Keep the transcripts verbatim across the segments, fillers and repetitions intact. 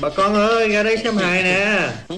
Bà con ơi, ra đây xem hài nè.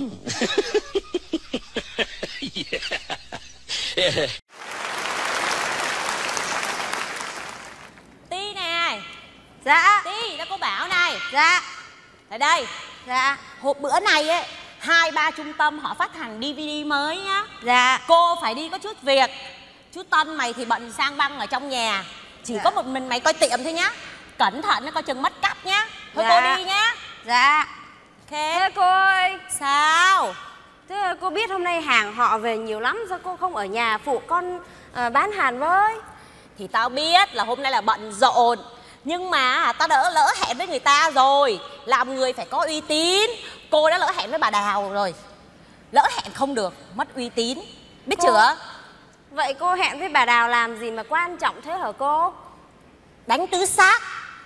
Tí nè. Dạ. Tí, đó cô Bảo này. Dạ. Lại đây. Dạ. Hộp bữa này ấy, hai ba trung tâm họ phát hành đê vê đê mới nhá. Dạ. Cô phải đi có chút việc. Chú Tân mày thì bận sang băng ở trong nhà. Chỉ dạ. có một mình mày coi tiệm thôi nhá. Cẩn thận nó coi chừng mất cắp nhá. Thôi dạ. cô đi nhá. Dạ. Ok. Thế cô ơi. Sao? Thế cô biết hôm nay hàng họ về nhiều lắm, sao cô không ở nhà phụ con uh, bán hàng với? Thì tao biết là hôm nay là bận rộn, nhưng mà tao đỡ lỡ hẹn với người ta rồi. Làm người phải có uy tín. Cô đã lỡ hẹn với bà Đào rồi. Lỡ hẹn không được, mất uy tín. Biết cô... chưa? Vậy cô hẹn với bà Đào làm gì mà quan trọng thế hả cô? Đánh tứ xác.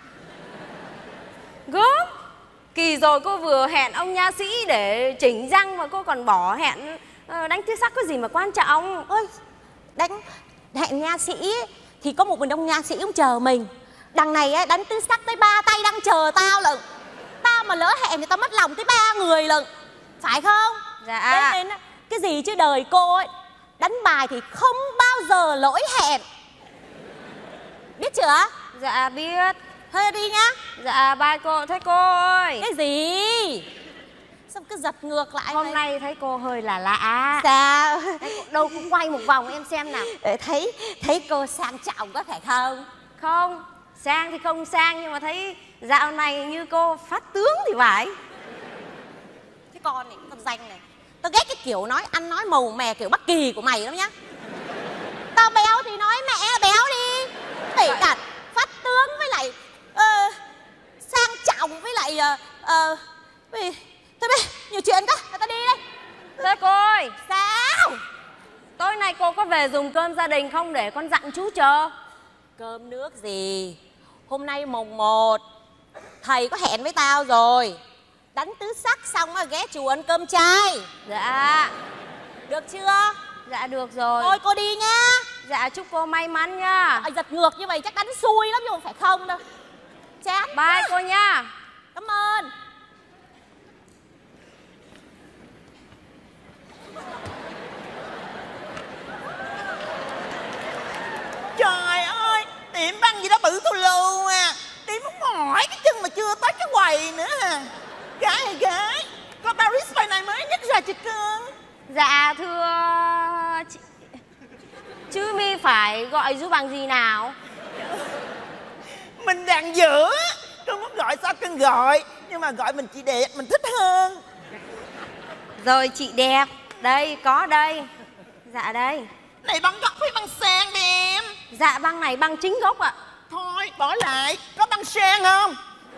Gớm. Kỳ rồi cô vừa hẹn ông nha sĩ để chỉnh răng mà cô còn bỏ hẹn uh, đánh tứ sắc có gì mà quan trọng. Ôi, đánh hẹn nha sĩ thì có một mình ông nha sĩ ông chờ mình. Đằng này ấy, đánh tứ sắc tới ba tay đang chờ tao lận. Tao mà lỡ hẹn thì tao mất lòng tới ba người lận. Phải không? Dạ. Thế nên cái gì chứ đời cô ấy, đánh bài thì không bao giờ lỗi hẹn. Biết chưa? Dạ biết. Thôi đi nhá. Dạ bye cô. Thế cô ơi. Cái gì? Sao cứ giật ngược lại? Hôm này? nay thấy cô hơi là lạ. Sao? Đâu cũng quay một vòng em xem nào. Để thấy thấy cô sang trọng có phải không? Không, sang thì không sang, nhưng mà thấy dạo này như cô phát tướng thì phải. Cái con này, con danh này, tao ghét cái kiểu nói ăn nói màu mè kiểu Bắc Kỳ của mày lắm nhá. Tao béo thì nói mẹ béo đi. Tỉ đặt phát tướng với lại uh, sang trọng với lại uh, uh, vì... Thôi bây, nhiều chuyện quá, tao đi đây. Thế cô ơi. Sao? Tối nay cô có về dùng cơm gia đình không để con dặn chú chờ? Cơm nước gì? Hôm nay mùng một, thầy có hẹn với tao rồi. Đánh tứ sắc xong rồi ghé chùa ăn cơm chay. Dạ. Được chưa? Dạ được rồi. Thôi cô đi nhá. Dạ chúc cô may mắn nha. À, giật ngược như vậy chắc đánh xui lắm chứ không phải không đâu. Chán. Bye quá. Cô nha. Cảm ơn. Trời ơi, tiệm băng gì đó bự thù lù à. Đi muốn mỏi cái chân mà chưa tới cái quầy nữa à. Gái hay gái, có Paris by này mới nhất ra chưa cưng? Dạ thưa chị... Chứ mi phải gọi chú bằng gì nào? Mình đang giữa. Cưng muốn gọi sao cưng gọi. Nhưng mà gọi mình chị đẹp, mình thích hơn. Rồi chị đẹp. Đây, có đây. Dạ đây. Này băng gốc hay băng sen đi em? Dạ băng này băng chính gốc ạ. Thôi bỏ lại. Có băng sen không?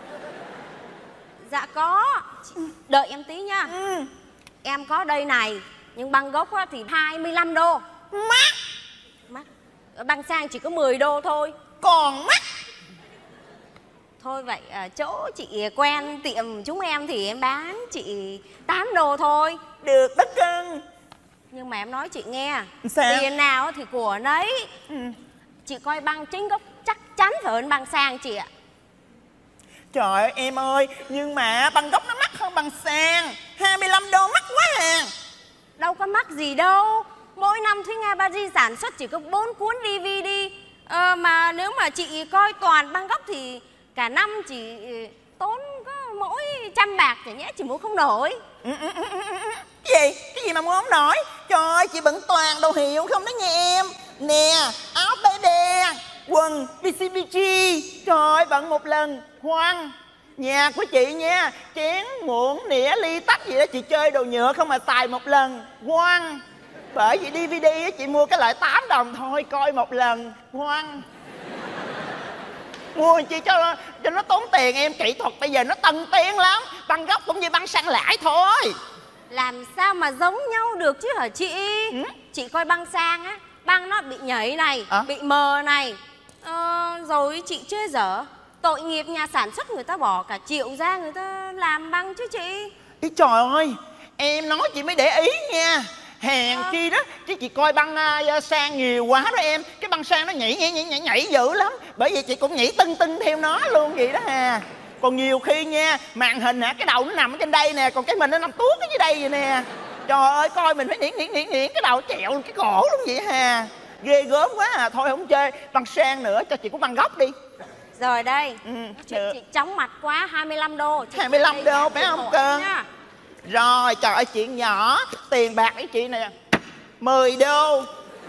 Dạ có. Chị... Đợi em tí nha. Ừ. Em có đây này. Nhưng băng gốc á, thì hai mươi lăm đô. Mắc. Mắc. Băng sang chỉ có mười đô thôi. Còn mắc. Thôi vậy à, chỗ chị quen tiệm chúng em thì em bán chị tám đô thôi. Được đó cưng. Nhưng mà em nói chị nghe. Sao? Tiền nào thì của nấy. Ừ. Chị coi băng chính gốc chắc chắn phải hơn băng sang chị ạ. Trời ơi em ơi, nhưng mà băng gốc nó mắc hơn băng sang. Hai mươi lăm đô mắc quá à. Đâu có mắc gì đâu. Mỗi năm Thúy Nga Paris sản xuất chỉ có bốn cuốn đê vê đê. ờ, Mà nếu mà chị coi toàn băng gốc thì cả năm chỉ tốn có mỗi trăm bạc chả nhẽ chị mua không nổi. Ừ, ừ, ừ, ừ, ừ. Gì? Cái gì mà mua không nổi? Trời ơi, chị bận toàn đồ hiệu không đó nha em. Nè, áo bé đe, quần bê xê bê giê. Trời ơi, bận một lần. Khoan, nhà của chị nha, chén, muỗng, nĩa, ly, tách gì đó chị chơi đồ nhựa không mà xài một lần. Khoan. Bởi vì đê vê đê chị mua cái loại tám đồng thôi, coi một lần. Khoan. Mua chi cho cho nó tốn tiền em. Kỹ thuật bây giờ nó tân tiến lắm. Băng gốc cũng như băng sang lãi thôi. Làm sao mà giống nhau được chứ hả chị? Ừ? Chị coi băng sang á, băng nó bị nhảy này, à? Bị mờ này. ờ, Rồi chị chưa dở. Tội nghiệp nhà sản xuất người ta bỏ cả triệu ra người ta làm băng chứ chị. Ý trời ơi, em nói chị mới để ý nha. Hèn à. Chi đó, chứ chị coi băng uh, sang nhiều quá đó em. Cái băng sang nó nhảy nhảy nhảy nhảy, nhảy dữ lắm. Bởi vì chị cũng nhảy tưng tưng theo nó luôn vậy đó à. Còn nhiều khi nha, màn hình hả, cái đầu nó nằm ở trên đây nè, còn cái mình nó nằm tuốt ở dưới đây vậy nè. Trời ơi, coi mình phải niễn niễn niễn niễn cái đầu trẹo cái cổ luôn vậy hà. Ghê gớm quá à. Thôi không chơi băng sang nữa, cho chị cũng băng góc đi. Rồi đây, ừ, chị, chị chóng mặt quá, hai mươi lăm đô chị hai mươi lăm đô, phải không cưng? Rồi, trời ơi, chuyện nhỏ. Tiền bạc với chị nè, mười đô,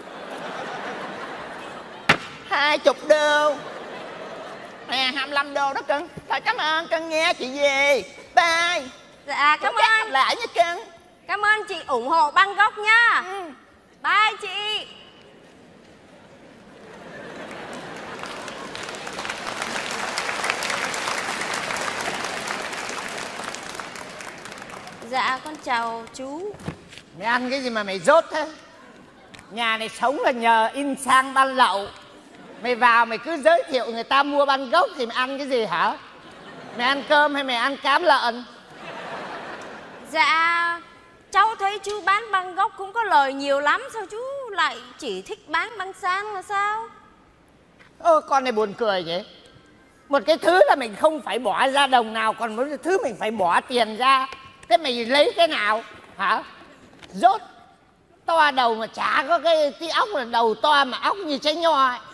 hai chục đô nè, hai mươi lăm đô đó cưng. Thôi cảm ơn cưng nghe, chị về. Bye. Dạ cảm ơn. Lại nha cưng. Cảm ơn chị ủng hộ băng góc nha. ừ. Bye chị. Dạ con chào chú. Mày ăn cái gì mà mày dốt thế? Nhà này sống là nhờ in sang ban lậu. Mày vào mày cứ giới thiệu người ta mua băng gốc thì mày ăn cái gì hả? Mày ăn cơm hay mày ăn cám lợn? Dạ cháu thấy chú bán băng gốc cũng có lời nhiều lắm. Sao chú lại chỉ thích bán băng sang là sao? Ơ con này buồn cười vậy. Một cái thứ là mình không phải bỏ ra đồng nào, còn một cái thứ mình phải bỏ tiền ra. Thế mày lấy cái nào hả? Dốt. To đầu mà chả có cái tí óc, là đầu to mà óc như trái nho ấy.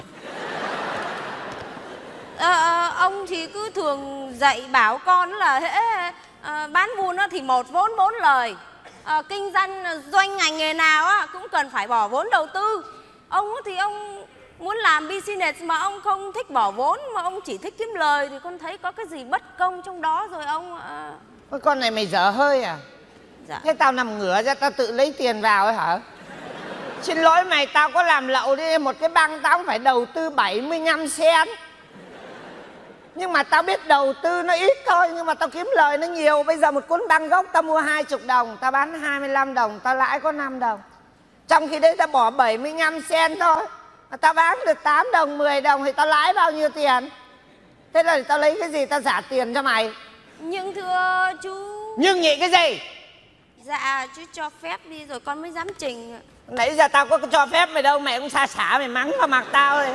À, à, ông thì cứ thường dạy bảo con là hễ à, bán buôn thì một vốn bốn lời. à, Kinh doanh doanh ngành nghề nào á, cũng cần phải bỏ vốn đầu tư. Ông thì ông muốn làm business mà ông không thích bỏ vốn, mà ông chỉ thích kiếm lời, thì con thấy có cái gì bất công trong đó rồi ông à... Cái con này mày dở hơi à? Dạ. Thế tao nằm ngửa ra tao tự lấy tiền vào ấy hả? Xin lỗi mày, tao có làm lậu đi, một cái băng tao cũng phải đầu tư bảy mươi lăm sen. Nhưng mà tao biết đầu tư nó ít thôi, nhưng mà tao kiếm lời nó nhiều. Bây giờ một cuốn băng gốc tao mua hai mươi đồng, tao bán hai mươi lăm đồng, tao lãi có năm đồng. Trong khi đấy tao bỏ bảy mươi lăm sen thôi, mà tao bán được tám đồng, mười đồng thì tao lãi bao nhiêu tiền? Thế là tao lấy cái gì tao trả tiền cho mày? Nhưng thưa chú... Nhưng nhị cái gì? Dạ chú cho phép đi rồi con mới dám trình. Nãy giờ tao có cho phép mày đâu, mày cũng xa xả mày mắng vào mặt tao đấy.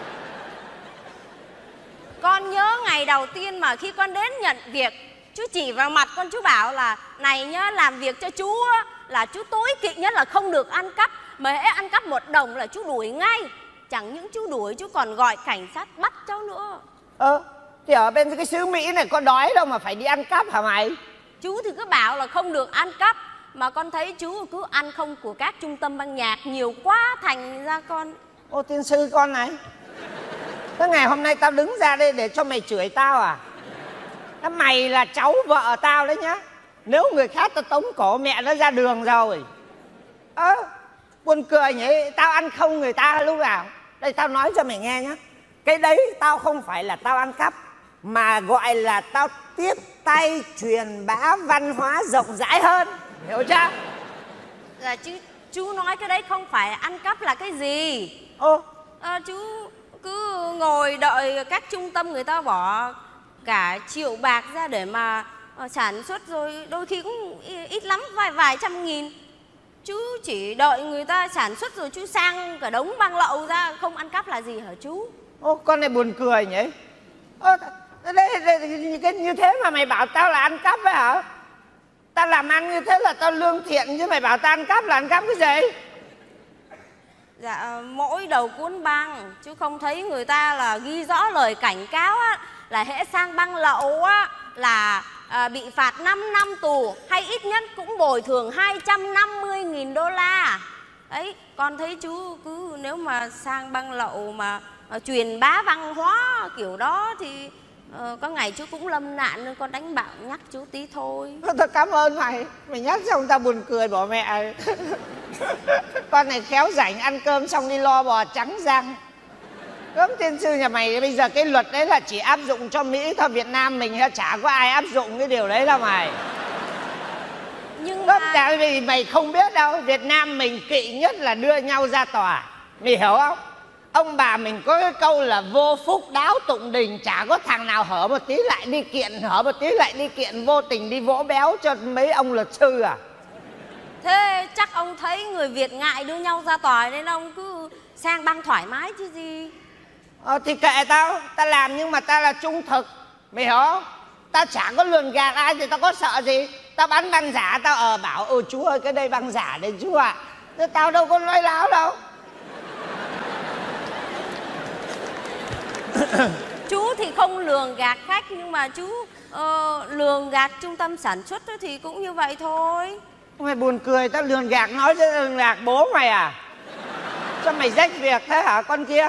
Con nhớ ngày đầu tiên mà khi con đến nhận việc, chú chỉ vào mặt con, chú bảo là này nhá, làm việc cho chú á, là chú tối kỵ nhất là không được ăn cắp. Mà hễ ăn cắp một đồng là chú đuổi ngay. Chẳng những chú đuổi, chú còn gọi cảnh sát bắt cháu nữa. Ơ, thì ở bên cái xứ Mỹ này có đói đâu mà phải đi ăn cắp hả mày? Chú thì cứ bảo là không được ăn cắp, mà con thấy chú cứ ăn không của các trung tâm ban nhạc nhiều quá, thành ra con... Ô tiên sư con này, cái ngày hôm nay tao đứng ra đây để cho mày chửi tao à? Thế mày là cháu vợ tao đấy nhá. Nếu người khác tao tống cổ mẹ nó ra đường rồi. Ơ, à, buồn cười nhỉ, tao ăn không người ta lúc nào. Đây tao nói cho mày nghe nhá. Cái đấy tao không phải là tao ăn cắp, mà gọi là tao tiếp tay truyền bá văn hóa rộng rãi hơn. Hiểu chưa? Dạ chứ chú nói cái đấy không phải ăn cắp là cái gì? Ô à, chú cứ ngồi đợi các trung tâm người ta bỏ cả triệu bạc ra để mà uh, sản xuất, rồi đôi khi cũng ít lắm vài vài trăm nghìn. Chú chỉ đợi người ta sản xuất rồi chú sang cả đống băng lậu ra, không ăn cắp là gì hả chú? Ô con này buồn cười nhỉ. Ô, đây, đây, cái như thế mà mày bảo tao là ăn cắp ấy hả? Tao làm ăn như thế là tao lương thiện, chứ mày bảo tao ăn cắp là ăn cắp cái gì? Dạ mỗi đầu cuốn băng chú không thấy người ta là ghi rõ lời cảnh cáo á, là hễ sang băng lậu á là à, bị phạt năm năm tù, hay ít nhất cũng bồi thường hai trăm năm mươi nghìn đô la. Đấy, con thấy chú cứ nếu mà sang băng lậu mà à, truyền bá văn hóa kiểu đó thì à, có ngày chú cũng lâm nạn, nên con đánh bảo nhắc chú tí thôi. Tao cảm ơn mày, mày nhắc xong tao buồn cười bỏ mẹ. Con này khéo rảnh ăn cơm xong đi lo bò trắng răng. Gớm tiên sư nhà mày, bây giờ cái luật đấy là chỉ áp dụng cho Mỹ thôi, Việt Nam mình chả có ai áp dụng cái điều đấy đâu mày. Nhưng Gớm mà... tại vì mày không biết đâu, Việt Nam mình kỵ nhất là đưa nhau ra tòa. Mày hiểu không? Ông bà mình có cái câu là vô phúc đáo tụng đình, chả có thằng nào hở một tí lại đi kiện, hở một tí lại đi kiện, vô tình đi vỗ béo cho mấy ông luật sư à? Thế chắc ông thấy người Việt ngại đưa nhau ra tòa nên ông cứ sang băng thoải mái chứ gì. Ờ thì kệ tao, tao làm nhưng mà tao là trung thực, mày hiểu không? Tao chả có lường gạt ai thì tao có sợ gì. Tao bán băng giả, tao ờ bảo ôi chú ơi cái đây băng giả đấy chú ạ. À. Tao đâu có nói láo đâu. Chú thì không lường gạt khách, nhưng mà chú uh, lường gạt trung tâm sản xuất thì cũng như vậy thôi. Mày buồn cười, tao lường gạt nói chứ lường gạt bố mày à? Sao mày rách việc thế hả con kia?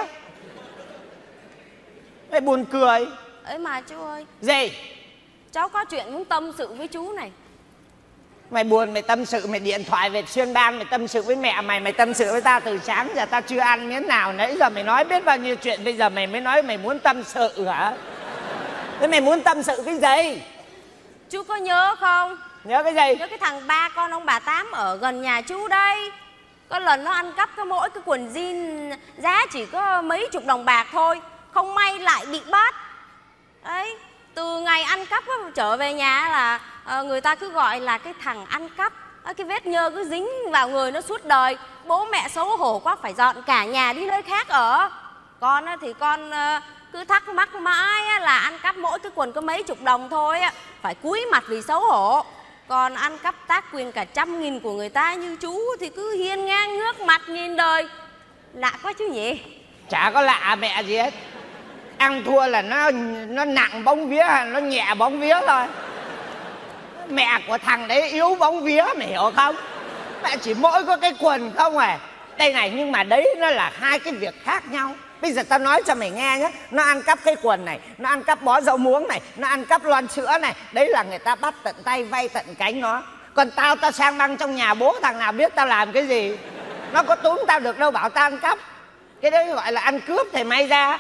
Mày buồn cười. Ấy mà chú ơi. Gì? Cháu có chuyện muốn tâm sự với chú này. Mày buồn mày tâm sự, mày điện thoại về xuyên ban mày tâm sự với mẹ mày, mày tâm sự với tao từ sáng giờ tao chưa ăn miếng nào, nãy giờ mày nói biết bao nhiêu chuyện, bây giờ mày mới nói mày muốn tâm sự hả? Thế mày muốn tâm sự cái gì? Chú có nhớ không? Nhớ cái gì? Nhớ cái thằng ba con ông bà Tám ở gần nhà chú đây. Có lần nó ăn cắp cái mỗi cái quần jean giá chỉ có mấy chục đồng bạc thôi, không may lại bị bắt. Đấy, từ ngày ăn cắp trở về nhà là uh, người ta cứ gọi là cái thằng ăn cắp. Cái vết nhơ cứ dính vào người nó suốt đời. Bố mẹ xấu hổ quá phải dọn cả nhà đi nơi khác ở. Con thì con uh, cứ thắc mắc mãi là ăn cắp mỗi cái quần có mấy chục đồng thôi, phải cúi mặt vì xấu hổ. Còn ăn cắp tác quyền cả trăm nghìn của người ta như chú thì cứ hiên ngang ngước mặt nhìn đời. Lạ quá chứ nhỉ? Chả có lạ mẹ gì hết. Ăn thua là nó nó nặng bóng vía hay nó nhẹ bóng vía thôi. Mẹ của thằng đấy yếu bóng vía mày hiểu không? Mẹ chỉ mỗi có cái quần không à. Đây này, nhưng mà đấy nó là hai cái việc khác nhau. Bây giờ tao nói cho mày nghe nhé. Nó ăn cắp cái quần này, nó ăn cắp bó rau muống này, nó ăn cắp lon sữa này. Đấy là người ta bắt tận tay vay tận cánh nó. Còn tao, tao sang băng trong nhà bố thằng nào biết tao làm cái gì. Nó có túm tao được đâu bảo tao ăn cắp. Cái đấy gọi là ăn cướp thì may ra.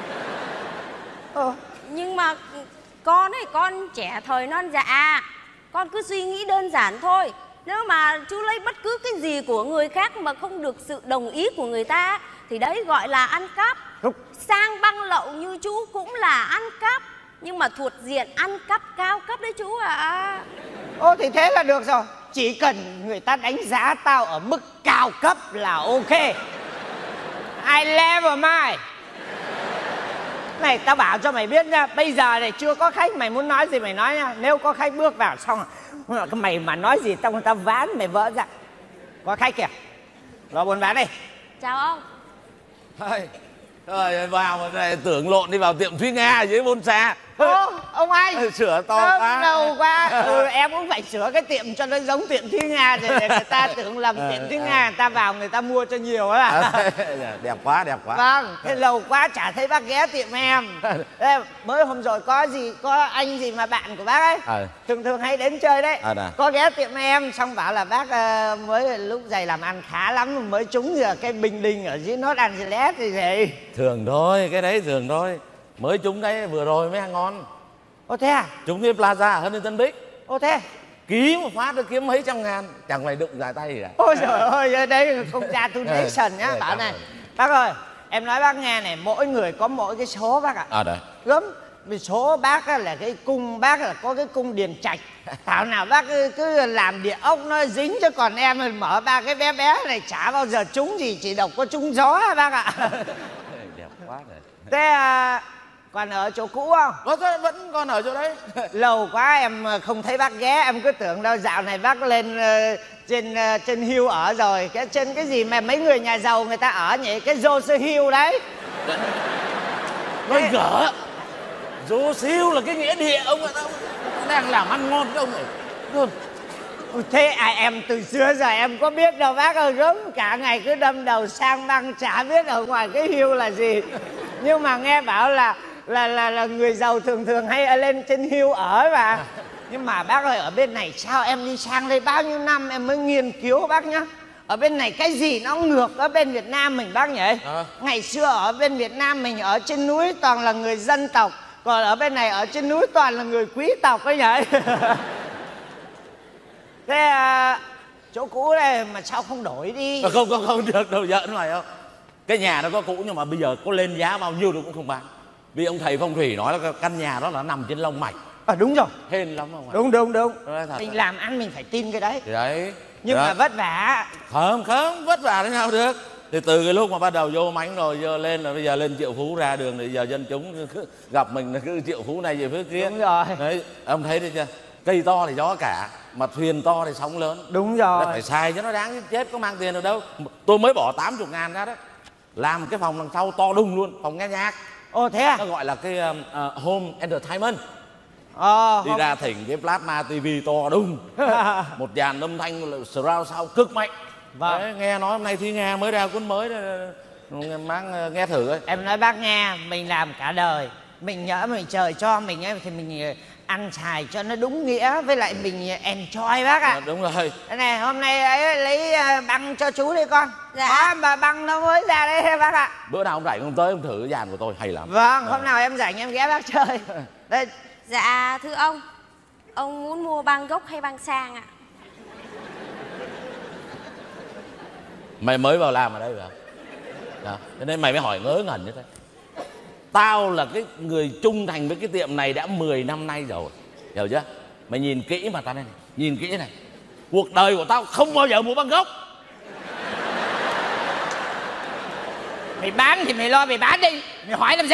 Ờ. Nhưng mà con ấy, con trẻ thời non dạ, con cứ suy nghĩ đơn giản thôi. Nếu mà chú lấy bất cứ cái gì của người khác mà không được sự đồng ý của người ta thì đấy gọi là ăn cắp. Đúng. Sang băng lậu như chú cũng là ăn cắp, nhưng mà thuộc diện ăn cắp cao cấp đấy chú ạ. À. Ô thì thế là được rồi. Chỉ cần người ta đánh giá tao ở mức cao cấp là ok. I level mine. Này tao bảo cho mày biết nha, bây giờ này chưa có khách, mày muốn nói gì mày nói nha. Nếu có khách bước vào xong rồi mày mà nói gì tao người ta ván mày vỡ ra. Có khách kìa, lo buôn bán đi. Chào ông. Thôi, thôi vào mà này tưởng lộn đi vào tiệm Thúy Nga dưới Bôn Sa. Ô, ông anh sửa to quá. Lâu quá. Ừ, em cũng phải sửa cái tiệm cho nó giống tiệm Thúy Nga để, để người ta tưởng lầm tiệm Thúy Nga, người ta vào người ta mua cho nhiều á. Đẹp quá, đẹp quá. Vâng, thế lâu quá chả thấy bác ghé tiệm em. Thế, mới hôm rồi có gì, có anh gì mà bạn của bác ấy à. Thường thường hay đến chơi đấy à, có ghé tiệm em, xong bảo là bác uh, mới lúc dày làm ăn khá lắm, mới trúng giờ cái bình đình ở dưới Los Angeles thì gì. Thường thôi, cái đấy thường thôi. Mới trúng cái vừa rồi mới ăn ngon. Ô thế à? Trúng cái Plaza ở Huntington Beach. Ô thế? Ký một phát được kiếm mấy trăm ngàn. Chẳng phải đụng dài tay gì cả. Ôi trời ơi, đây không ra donation nhá. Bảo này, bác ơi, em nói bác nghe này, mỗi người có mỗi cái số bác ạ. À đấy. Gớm, vì số bác là cái cung, bác là có cái cung điền trạch. Thảo nào bác cứ, cứ làm địa ốc nó dính, chứ còn em mở ba cái bé bé này chả bao giờ trúng gì, chỉ độc có trúng gió bác ạ. Đẹp quá rồi. Thế à, còn ở chỗ cũ không? Có thôi, vẫn còn ở chỗ đấy. Lâu quá em không thấy bác ghé, em cứ tưởng đâu dạo này bác lên uh, trên uh, trên Hill ở rồi. Cái trên cái gì mà mấy người nhà giàu người ta ở nhỉ? Cái Jose Hill đấy. Nói gỡ. Jose Hill là cái nghĩa địa ông ạ, ông đang làm ăn ngon cái ông này. Thế à, em từ xưa giờ em có biết đâu bác ơi, gớm cả ngày cứ đâm đầu sang băng, chả biết ở ngoài cái Hill là gì. Nhưng mà nghe bảo là là là là người giàu thường thường hay lên trên Hill ở mà. Nhưng mà bác ơi, ở bên này sao em đi sang đây bao nhiêu năm em mới nghiên cứu bác nhá. Ở bên này cái gì nó ngược ở bên Việt Nam mình bác nhỉ? À. Ngày xưa ở bên Việt Nam mình ở trên núi toàn là người dân tộc, còn ở bên này ở trên núi toàn là người quý tộc ấy nhỉ. Thế à, chỗ cũ này mà sao không đổi đi? À, không không không được đâu, giỡn ngoài không. Cái nhà nó có cũ nhưng mà bây giờ có lên giá bao nhiêu tôi cũng không bán. Vì ông thầy phong thủy nói là căn nhà đó là nằm trên lông mạch. À đúng rồi. Hên lắm không ạ? Đúng đúng đúng. Mình rồi. Làm ăn mình phải tin cái đấy. Thì đấy. Nhưng đó. Mà vất vả. Không không vất vả thế nào được. Thì từ cái lúc mà bắt đầu vô mánh rồi giờ lên là bây giờ lên Triệu Phú ra đường thì giờ dân chúng cứ, gặp mình là cứ Triệu Phú này về phía kia. Đúng rồi. Đấy, ông thấy đấy chưa? Cây to thì gió cả, mà thuyền to thì sóng lớn. Đúng rồi. Nó phải xài cho nó đáng chết, có mang tiền được đâu. Tôi mới bỏ tám mươi ngàn ra đó, làm cái phòng đằng sau to đùng luôn, phòng nghe nhạc. Ồ thế à? Nó gọi là cái uh, uh, home entertainment. Ờ, đi ra thỉnh cái plasma tivi to đùng, một dàn âm thanh surround sound cực mạnh. Vâng. Đấy, nghe nói hôm nay Thúy Nga mới ra cuốn mới đó, mang nghe thử ấy. Em nói bác nghe, mình làm cả đời, mình nhớ mình trời cho mình ấy thì mình ăn xài cho nó đúng nghĩa, với lại mình enjoy bác ạ. À, đúng rồi. Đây này, hôm nay ấy, lấy băng cho chú đi con. Dạ. Đó, mà băng nó mới ra đây bác ạ. Bữa nào ông rảnh ông tới ông thử cái dàn của tôi hay lắm. Vâng, à. Hôm nào em rảnh em ghé bác chơi. Đây. Dạ thưa ông, ông muốn mua băng gốc hay băng sang ạ? Mày mới vào làm ở đây phải không? Đó. Cho nên mày mới hỏi ngớ ngẩn như thế. Tao là cái người trung thành với cái tiệm này đã mười năm nay rồi, hiểu chưa? Mày nhìn kỹ mà tao đây này, nhìn kỹ này. Cuộc đời của tao không bao giờ mua băng gốc. Mày bán thì mày lo mày bán đi, mày hỏi làm gì?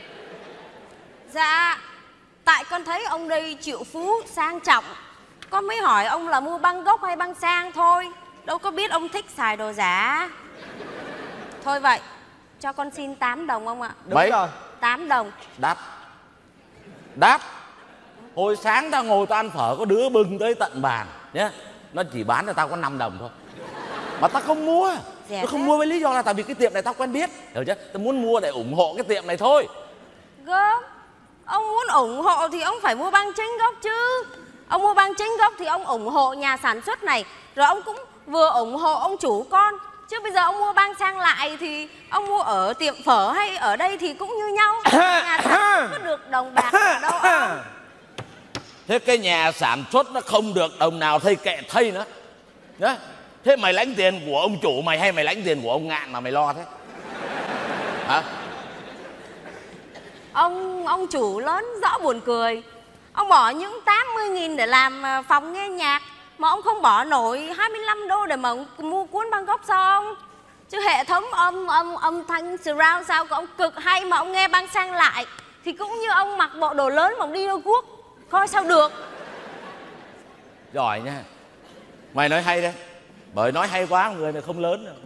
Dạ, tại con thấy ông đây triệu phú sang trọng, con mới hỏi ông là mua băng gốc hay băng sang thôi. Đâu có biết ông thích xài đồ giả. Thôi vậy, cho con xin tám đồng ông ạ. Đúng Mấy? rồi. tám đồng. Đắt. Đắt. Hồi sáng tao ngồi tao ăn phở có đứa bưng tới tận bàn nhé. Nó chỉ bán cho tao có năm đồng thôi. Mà tao không mua. Rẻ Tôi không thế. mua với lý do là tại vì cái tiệm này tao quen biết, hiểu chưa? Tao muốn mua để ủng hộ cái tiệm này thôi. Gớm, ông muốn ủng hộ thì ông phải mua băng chính gốc chứ. Ông mua băng chính gốc thì ông ủng hộ nhà sản xuất này, rồi ông cũng vừa ủng hộ ông chủ con. Chứ bây giờ ông mua băng sang lại thì ông mua ở tiệm phở hay ở đây thì cũng như nhau. Nhà sản xuất có được đồng bạc ở đâu ông? Thế cái nhà sản xuất nó không được đồng nào thay kệ thay nữa nhá. Thế mày lãnh tiền của ông chủ mày hay mày lãnh tiền của ông Ngạn mà mày lo thế hả? Ông ông chủ lớn rõ buồn cười. Ông bỏ những tám mươi nghìn để làm phòng nghe nhạc, mà ông không bỏ nổi hai mươi lăm đô để mà mua cuốn băng gốc sao ông? Chứ hệ thống âm âm âm thanh surround sao của ông cực hay, mà ông nghe băng sang lại thì cũng như ông mặc bộ đồ lớn mà ông đi đâu guốc, coi sao được. Giỏi nha. Mày nói hay đấy. Bởi nói hay quá người này không lớn đâu.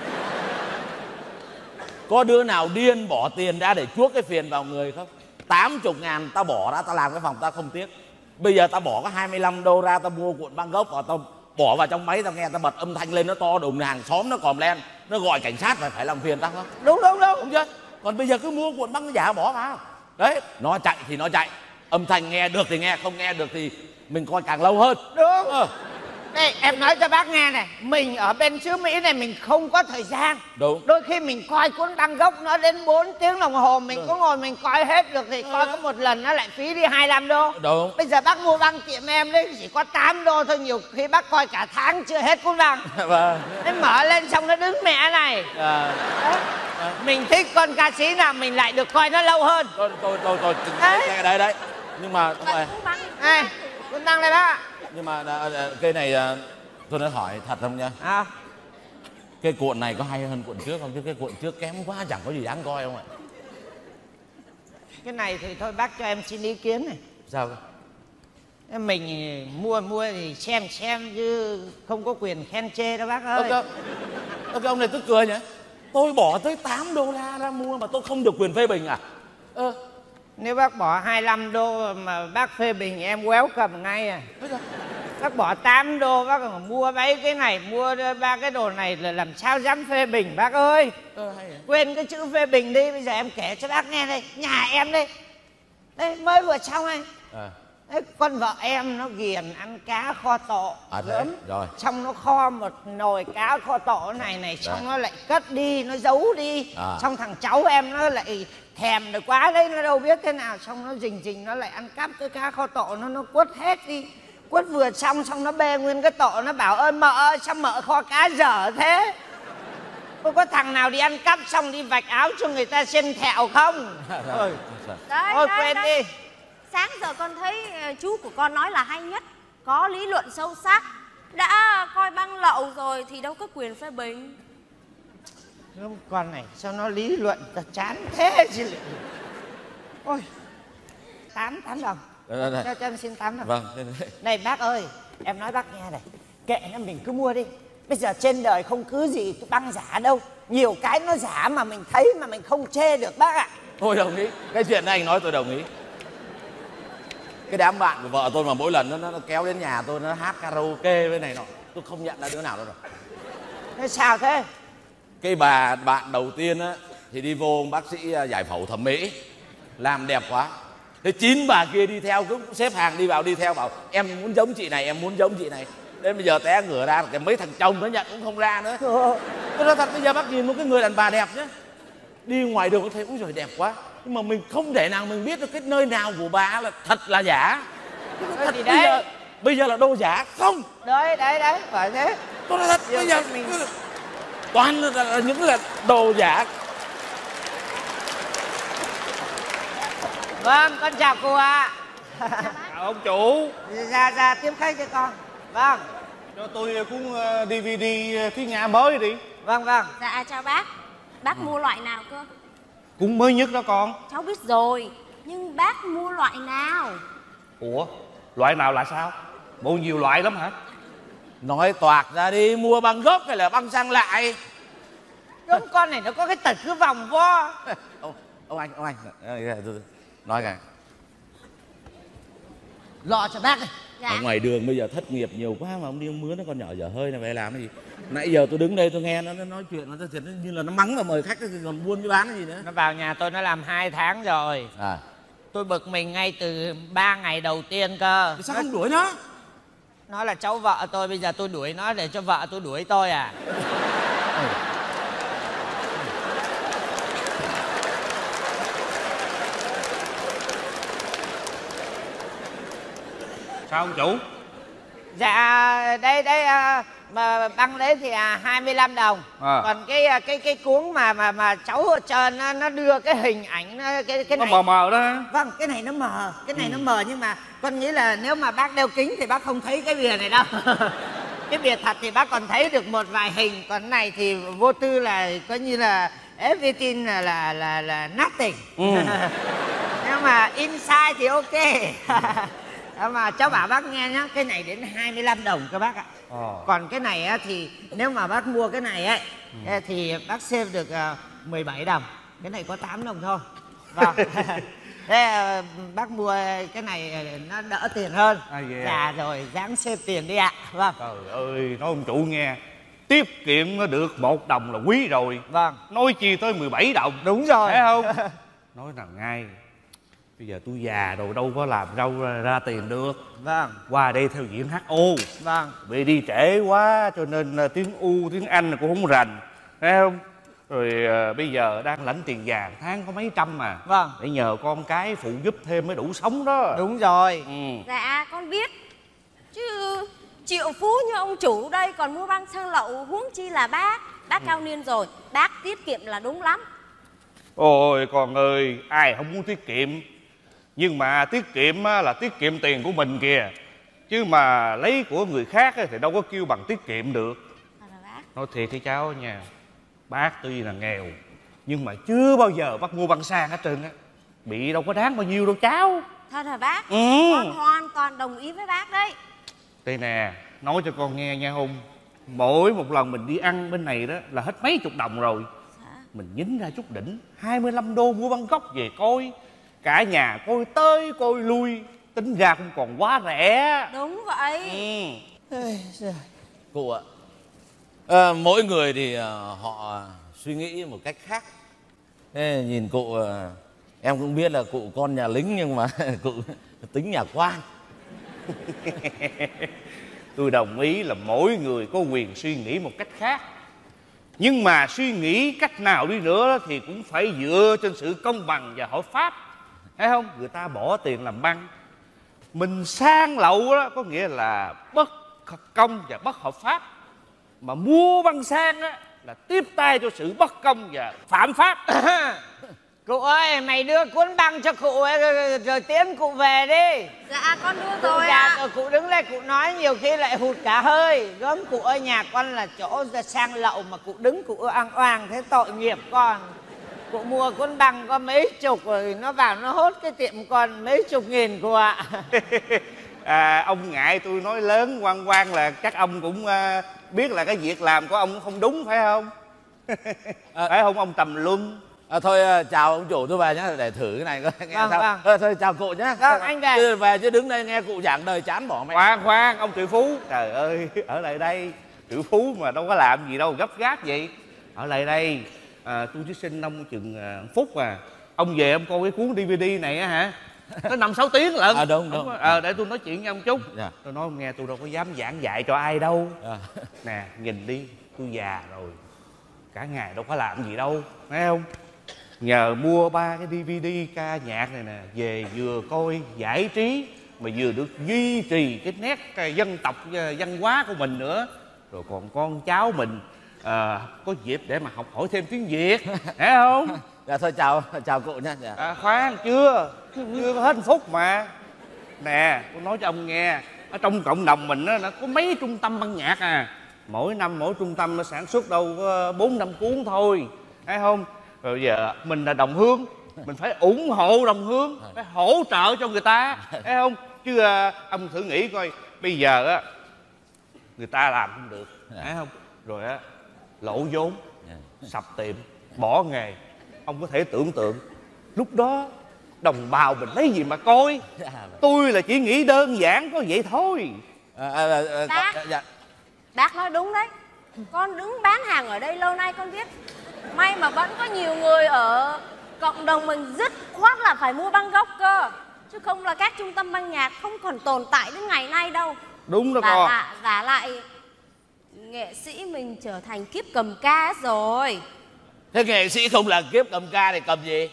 Có đứa nào điên bỏ tiền ra để chuốc cái phiền vào người không? Tám chục ngàn tao bỏ ra, tao làm cái phòng tao không tiếc. Bây giờ tao bỏ có hai mươi lăm đô ra, tao mua cuộn băng gốc và tao bỏ vào trong máy, tao nghe, tao bật âm thanh lên nó to đùng, hàng xóm nó còm len, nó gọi cảnh sát phải phải làm phiền tao không? Đúng đúng đúng. Đúng chưa? Còn bây giờ cứ mua cuộn băng giả bỏ vào. Đấy, nó chạy thì nó chạy, âm thanh nghe được thì nghe, không nghe được thì mình coi càng lâu hơn. Đúng. Ờ. Đây, em nói cho bác nghe này, mình ở bên xứ Mỹ này mình không có thời gian. Đúng. Đôi khi mình coi cuốn băng gốc nó đến bốn tiếng đồng hồ, mình Đúng. có ngồi mình coi hết được thì coi có một lần nó lại phí đi hai mươi lăm đô. Đúng. Bây giờ bác mua băng tiệm em đấy chỉ có tám đô thôi, nhiều khi bác coi cả tháng chưa hết cuốn băng. Vâng. Nó mở lên xong nó đứng mẹ này. À. Đấy. Mình thích con ca sĩ nào mình lại được coi nó lâu hơn. Tôi tôi tôi tôi Đấy. cái đấy đấy. Nhưng mà đúng rồi. Cuốn băng. Này, cuốn băng này bác ạ. Nhưng mà à, à, cái này à, tôi nói hỏi thật không nha. À. Cái cuộn này có hay hơn cuộn trước không? Chứ cái cuộn trước kém quá chẳng có gì đáng coi không ạ? Cái này thì thôi bác cho em xin ý kiến này. Sao cơ? Mình mua mua thì xem xem chứ không có quyền khen chê đâu bác ơi. Ơ cái ông này tức cười nhỉ? Tôi bỏ tới tám đô la ra mua mà tôi không được quyền phê bình à? Ơ. Nếu bác bỏ hai mươi lăm đô mà bác phê bình em quéo cầm ngay à. Bác bỏ tám đô bác còn mua mấy cái này, mua ba cái đồ này là làm sao dám phê bình bác ơi. Ờ, hay à? Quên cái chữ phê bình đi, bây giờ em kể cho bác nghe đây. Nhà em đây, đây mới vừa xong đây. À. Đấy, con vợ em nó ghiền ăn cá kho tộ À, thế. lắm. Rồi. Xong nó kho một nồi cá kho tộ này này, xong Đấy. nó lại cất đi, nó giấu đi. À. Xong thằng cháu em nó lại thèm được quá đấy, nó đâu biết thế nào, xong nó rình rình nó lại ăn cắp cái cá kho tộ, nó nó quất hết đi. Quất vừa xong xong nó bê nguyên cái tộ, nó bảo ơi mợ ơi sao mợ kho cá dở thế. Có có thằng nào đi ăn cắp xong đi vạch áo cho người ta xin thẹo không? Ôi, Đấy, thôi đấy, quên đấy. đi. Sáng giờ con thấy ờ, chú của con nói là hay nhất, có lý luận sâu sắc. Đã coi băng lậu rồi thì đâu có quyền phê bình. Con này sao nó lý luận ta chán thế chứ. Ôi, tám tám đồng. Đây, đây. Cho, cho em xin tám đồng. Vâng. Này bác ơi, em nói bác nghe này, kệ nó mình cứ mua đi. Bây giờ trên đời không cứ gì băng giả đâu. Nhiều cái nó giả mà mình thấy mà mình không chê được bác ạ. Tôi đồng ý. Cái chuyện này anh nói tôi đồng ý. Cái đám bạn của vợ tôi mà mỗi lần nó, nó, nó kéo đến nhà tôi nó hát karaoke với này nọ, tôi không nhận ra đứa nào đâu rồi. Thế sao thế? Cái bà bạn đầu tiên á thì đi vô bác sĩ giải phẫu thẩm mỹ, làm đẹp quá. Thế chín bà kia đi theo cũng xếp hàng đi vào đi theo, bảo em muốn giống chị này, em muốn giống chị này. Đến bây giờ té ngửa ra cái mấy thằng chồng nó nhận cũng không ra nữa. Tôi nói thật, bây giờ bác nhìn một cái người đàn bà đẹp nhá, đi ngoài đường có thấy úi giời đẹp quá, nhưng mà mình không thể nào mình biết được cái nơi nào của bà là thật là giả. Thật thì bây đấy. giờ bây giờ là đồ giả không? Đấy đấy đấy, phải thế. Tôi nói thật, bây giờ mình toàn là, là những là đồ giả. Vâng, con chào cô ạ. Chào ông chủ. Dạ dạ, tiếp khách cho con. Vâng. Cho tôi cuốn đê vê đê Thúy Nga mới đi. Vâng vâng. Dạ chào bác. Bác mua loại nào cơ? Cuốn mới nhất đó con. Cháu biết rồi, nhưng bác mua loại nào? Ủa, loại nào là sao? Bộ nhiều loại lắm hả? Nói toạc ra đi, mua băng gốc hay là băng sang lại? Đúng, con này nó có cái tật cứ vòng vo. Ông, ông anh, ông anh, nói cả. Lo cho bác này. Dạ. Ở ngoài đường bây giờ thất nghiệp nhiều quá mà ông đi ông mướn nó con nhỏ dở hơi này về làm cái gì? Nãy giờ tôi đứng đây tôi nghe nó, nó nói chuyện, nó thiệt như là nó mắng và mời khách, còn buôn cái bán cái gì nữa. Nó vào nhà tôi nó làm hai tháng rồi. À. Tôi bực mình ngay từ ba ngày đầu tiên cơ. Thì sao không đuổi nó? Nó là cháu vợ tôi, bây giờ tôi đuổi nó để cho vợ tôi đuổi tôi à? Ừ. Sao ông chủ? Dạ đây đây à, mà băng đấy thì à, hai mươi lăm đồng. À. Còn cái cái cái cuốn mà mà mà cháu ở trên nó, nó đưa cái hình ảnh nó, cái cái nó này mờ mờ đó. Vâng, cái này nó mờ, cái này ừ. nó mờ, nhưng mà con nghĩ là nếu mà bác đeo kính thì bác không thấy cái bìa này đâu. Cái bìa thật thì bác còn thấy được một vài hình, còn cái này thì vô tư là coi như là everything là là là, là nothing. Ừ. Nhưng mà inside thì ok. Mà cháu bảo bác nghe nhá, cái này đến hai mươi lăm đồng các bác ạ. Ờ. Còn cái này á, thì nếu mà bác mua cái này ấy ừ. thì bác save được uh, mười bảy đồng. Cái này có tám đồng thôi. Vâng. Thế uh, bác mua cái này nó đỡ tiền hơn. À, yeah. Dạ rồi, dáng save tiền đi ạ. Vâng. Trời ơi, nói ông chủ nghe, tiết kiệm nó được một đồng là quý rồi. Vâng. Nói chi tới mười bảy đồng. Đúng rồi. Thấy không? Nói rằng ngay, bây giờ tôi già rồi đâu có làm đâu ra, ra tiền được. Vâng. Qua đây theo diện hát o. Vâng. Bị đi trễ quá cho nên uh, tiếng U, tiếng Anh cũng không rành. Thấy không? Rồi uh, bây giờ đang lãnh tiền vàng tháng có mấy trăm mà. Vâng. Để nhờ con cái phụ giúp thêm mới đủ sống đó. Đúng rồi. Ừ. Dạ con biết. Chứ triệu phú như ông chủ đây còn mua băng xăng lậu, huống chi là bác. Bác ừ. cao niên rồi, bác tiết kiệm là đúng lắm. Ôi con ơi, ai không muốn tiết kiệm. Nhưng mà tiết kiệm là tiết kiệm tiền của mình kìa. Chứ mà lấy của người khác thì đâu có kêu bằng tiết kiệm được. Nói thiệt với cháu nha, bác tuy là nghèo nhưng mà chưa bao giờ bác mua băng sang hết trơn á. Bị đâu có đáng bao nhiêu đâu cháu. Thật hả bác? Ừ. Con hoàn toàn đồng ý với bác đấy. Đây nè, nói cho con nghe nha Hùng. Mỗi một lần mình đi ăn bên này đó là hết mấy chục đồng rồi. Hả? Mình nhín ra chút đỉnh hai mươi lăm đô mua băng gốc về coi. Cả nhà coi tới coi lui, tính ra cũng còn quá rẻ. Đúng vậy. Ừ. Cụ ạ, à, mỗi người thì uh, họ suy nghĩ một cách khác. Thế nhìn cụ, uh, em cũng biết là cụ con nhà lính nhưng mà cụ tính nhà quan. Tôi đồng ý là mỗi người có quyền suy nghĩ một cách khác. Nhưng mà suy nghĩ cách nào đi nữa thì cũng phải dựa trên sự công bằng và hợp pháp. Thấy không? Người ta bỏ tiền làm băng, mình sang lậu đó có nghĩa là bất công và bất hợp pháp. Mà mua băng sang á là tiếp tay cho sự bất công và phạm pháp. Cụ ơi, mày đưa cuốn băng cho cụ ấy, rồi, rồi tiễn cụ về đi. Dạ con đưa rồi Dạ, ạ. rồi cụ đứng đây cụ nói nhiều khi lại hụt cả hơi. Gớm cụ ơi, nhà con là chỗ sang lậu mà cụ đứng cụ oang oang thế tội nghiệp con. Cụ mua cuốn băng có mấy chục rồi nó vào nó hốt cái tiệm con mấy chục nghìn cụ ạ. À, ông ngại tôi nói lớn quan quan là chắc ông cũng uh, biết là cái việc làm của ông không đúng phải không? À, phải không ông Tầm Luân? À, thôi chào ông chủ, tôi về nhá, để thử cái này coi nghe Vâng, sao. vâng. Thôi, thôi chào cụ nhá. Vâng, anh về. Chứ về chứ đứng đây nghe cụ giảng đời chán bỏ mẹ. Khoan khoan ông Triệu Phú, trời ơi, ở lại đây Triệu Phú mà đâu có làm gì đâu gấp gáp vậy. Ở lại đây, à, tôi chỉ xin ông chừng uh, phút mà. Ông về ông coi cái cuốn đê vê đê này á hả? Có năm sáu tiếng lận. À đúng đúng. Ờ, để tôi nói chuyện với ông chút. Dạ. Tôi nói ông nghe, tôi đâu có dám giảng dạy cho ai đâu. À. Nè, nhìn đi, tôi già rồi, cả ngày đâu có làm gì đâu, thấy không? Nhờ mua ba cái đê vê đê ca nhạc này nè, về vừa coi giải trí mà vừa được duy trì cái nét cái dân tộc văn hóa của mình nữa, rồi còn con cháu mình à, có dịp để mà học hỏi thêm tiếng Việt, thấy không? Dạ thôi chào chào cụ nhá. Dạ. À, khoan chưa chưa có hết một phút mà. Nè, tôi nói cho ông nghe, ở trong cộng đồng mình á, nó có mấy trung tâm ban nhạc à, mỗi năm mỗi trung tâm nó sản xuất đâu có bốn năm cuốn thôi, thấy không? Rồi giờ mình là đồng hương, mình phải ủng hộ đồng hương, phải hỗ trợ cho người ta, thấy không? Chứ à, ông thử nghĩ coi, bây giờ á người ta làm không được, thấy không? Rồi á lỗ vốn, sập tiệm, bỏ nghề, ông có thể tưởng tượng lúc đó đồng bào mình lấy gì mà coi. Tôi là chỉ nghĩ đơn giản có vậy thôi. À, à, à, à, Bác. dạ, dạ. Bác nói đúng đấy. Con đứng bán hàng ở đây lâu nay con biết. May mà vẫn có nhiều người ở cộng đồng mình dứt khoát là phải mua băng gốc cơ. Chứ không là các trung tâm băng nhạc không còn tồn tại đến ngày nay đâu. Đúng đó Và con. lại, và lại nghệ sĩ mình trở thành kiếp cầm ca rồi. Thế nghệ sĩ không là kiếp cầm ca thì cầm gì?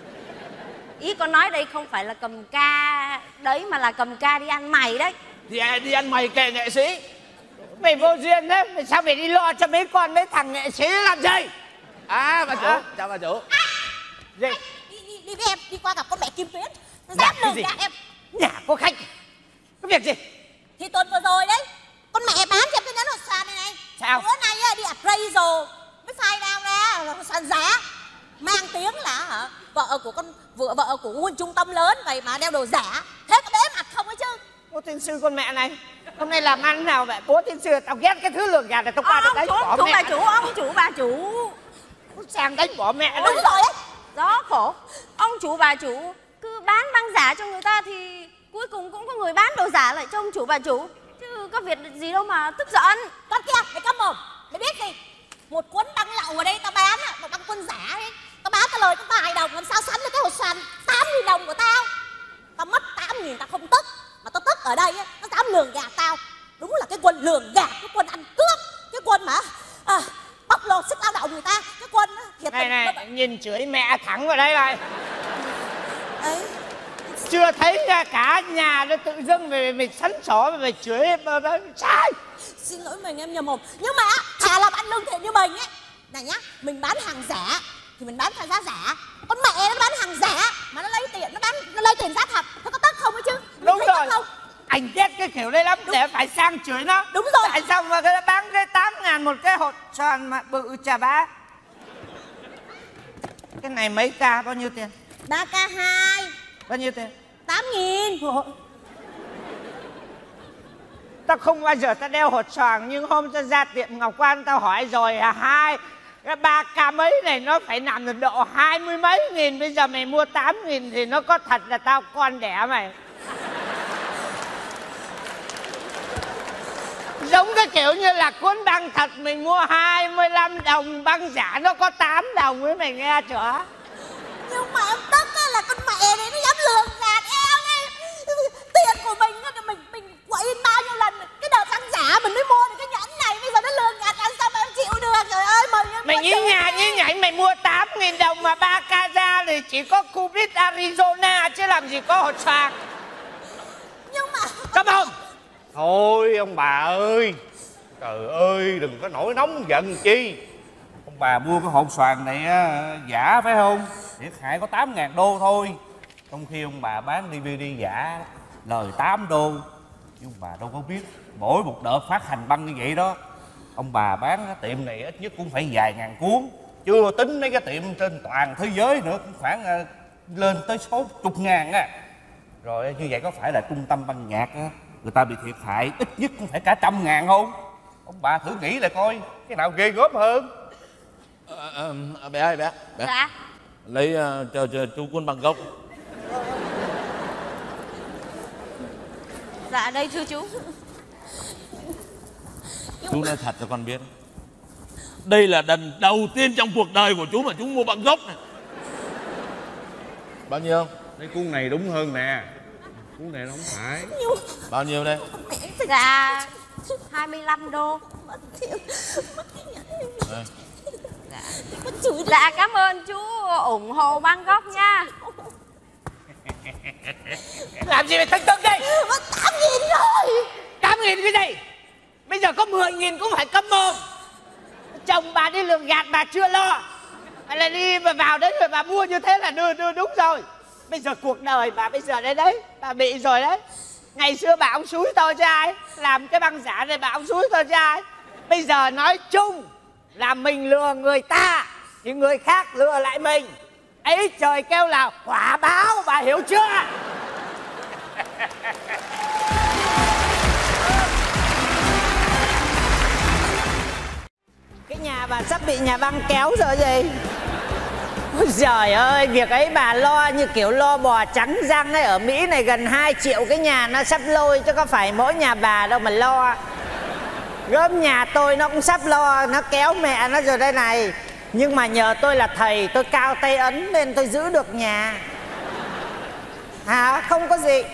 Ý con nói đây không phải là cầm ca đấy mà là cầm ca đi ăn mày đấy. Thì đi ăn mày kệ nghệ sĩ. Mày vô duyên đấy, mày sao mày đi lo cho mấy con mấy thằng nghệ sĩ làm gì? À bà chủ, à. Chào bà chủ. À, Gì? đi, đi, đi với em, đi qua gặp con mẹ Kim Tuyến. Nó dám lừa gạt em. Nhà có khách. Có việc gì? Thì tuần vừa rồi đấy, con mẹ bán cho em cái nhẫn hột xoàn này này. Sao? Bữa nay á, đi appraisal mới phai down ra hột xoàn giá. Mang tiếng là hả, vợ của con vợ vợ của nguyên trung tâm lớn vậy mà đeo đồ giả. Thế có bế mặt không ấy chứ? Bố tiên sư con mẹ này, hôm nay làm ăn nào vậy? Bố tiên sư, tao ghét cái thứ lường gạt này, tao qua tao đánh bỏ chủ mẹ. bà chủ, ông chủ bà chủ. Sang đánh bỏ mẹ Đúng đấy. rồi ấy. Đó khổ. Ông chủ bà chủ cứ bán băng giả cho người ta thì cuối cùng cũng có người bán đồ giả lại cho ông chủ bà chủ. Chứ có việc gì đâu mà tức giận. Con kia, mày câm mồm. Mày biết gì? Một cuốn băng lậu ở đây tao bán á, một băng quân giả ấy. Tao bán tao lời có vài đồng, làm sao sánh được cái hột xoàn tám nghìn đồng của tao. Tao mất tám nghìn tao không tức. Mà tao tức ở đây á, nó dám lường gạt tao. Đúng là cái quân lường gạt, cái quân ăn cướp. Cái quân mà à, bóc lột sức lao động người ta. Cái quân á, thiệt Này này, tình, nhìn chửi mẹ thẳng vào đây này. ấy. Chưa thấy ra cả nhà nó tự dưng mày mày sắn sỏ mày chửi sai. Xin lỗi mình em nhầm mồm. Nhưng mà thà làm ăn lương thiện như mình ấy. Này nhá, mình bán hàng giả thì mình bán theo giá giả. Con mẹ nó bán hàng giả mà nó lấy tiền, nó bán nó lấy tiền giá thật. Nó có tức không ấy chứ? Mình Đúng rồi. không? Anh ghét cái kiểu đấy lắm. Đúng. Để phải sang chửi nó. Đúng rồi. Tại sao mà cái bán cái tám ngàn một cái hột xoàn mà bự chà bá. Cái này mấy ca bao nhiêu tiền? ba k hai. Bao nhiêu tiền? tám nghìn. Tao không bao giờ tao đeo hột xoàn, nhưng hôm tao ra tiệm Ngọc Quan tao hỏi rồi à, hai cái ba ca mấy này nó phải nằm ở độ hai mươi mấy nghìn. Bây giờ mày mua tám nghìn thì nó có thật là tao con đẻ mày. Giống cái kiểu như là cuốn băng thật mình mua hai mươi lăm đồng, băng giả nó có tám đồng ấy, mày nghe chưa? Nhưng mà em tức á là con mẹ này nó dám lường gạt em ấy. Tiền của mình á, mình mình quậy bao nhiêu lần. Cái đợt băng giả mình mới mua được cái nhẫn này. Bây giờ nó lường gạt làm sao mà em chịu được. Trời ơi mình em mày nhí nhà nhí nhảnh, mày mua tám nghìn đồng mà ba ca ra thì chỉ có Cupid Arizona chứ làm gì có hột xoàn. Nhưng mà Come on. Thôi ông bà ơi, trời ơi đừng có nổi nóng giận chi. Ông bà mua cái hột xoàn này á, giả phải không? thiệt hại có tám ngàn đô thôi. Trong khi ông bà bán đê vê đê giả lời tám đô. Chứ ông bà đâu có biết mỗi một đợt phát hành băng như vậy đó, ông bà bán cái tiệm này ít nhất cũng phải vài ngàn cuốn. Chưa tính mấy cái tiệm trên toàn thế giới nữa cũng khoảng uh, lên tới số chục ngàn á. Rồi như vậy có phải là trung tâm băng nhạc á, người ta bị thiệt hại ít nhất cũng phải cả trăm ngàn không? Ông bà thử nghĩ lại coi cái nào ghê gớm hơn. à, à, Bé ơi bé, bé. Dạ. Lấy uh, cho, cho chú cuốn băng gốc. Dạ đây thưa chú. Chú nói thật cho con biết, đây là lần đầu tiên trong cuộc đời của chú mà chú mua băng gốc này. Bao nhiêu? Cái cuốn này đúng hơn nè. Cuốn này nó không phải. Bao nhiêu đây? Dạ hai mươi lăm đô. À. Dạ. Dạ cảm ơn chú ủng hộ băng gốc nha. Làm gì mà tưng tưng đây? Tám nghìn rồi. Tám nghìn cái gì? Bây giờ có mười nghìn cũng phải câm mồm. Chồng bà đi lường gạt bà chưa lo, bà lại đi mà vào đấy rồi bà mua như thế là đưa, đưa đúng rồi. Bây giờ cuộc đời bà bây giờ đấy đấy, bà bị rồi đấy. Ngày xưa bà ông xúi tôi cho ai? Làm cái băng giả này bà ông xúi tôi cho ai? Bây giờ nói chung là mình lừa người ta thì người khác lừa lại mình. Ấy trời kêu là quả báo, bà hiểu chưa? Cái nhà bà sắp bị nhà băng kéo rồi gì. Ôi giời ơi, việc ấy bà lo như kiểu lo bò trắng răng ấy. Ở Mỹ này gần hai triệu cái nhà nó sắp lôi, chứ có phải mỗi nhà bà đâu mà lo. Gớm nhà tôi nó cũng sắp lo, nó kéo mẹ nó rồi đây này. Nhưng mà nhờ tôi là thầy, tôi cao tay ấn nên tôi giữ được nhà. Hả? Không có gì.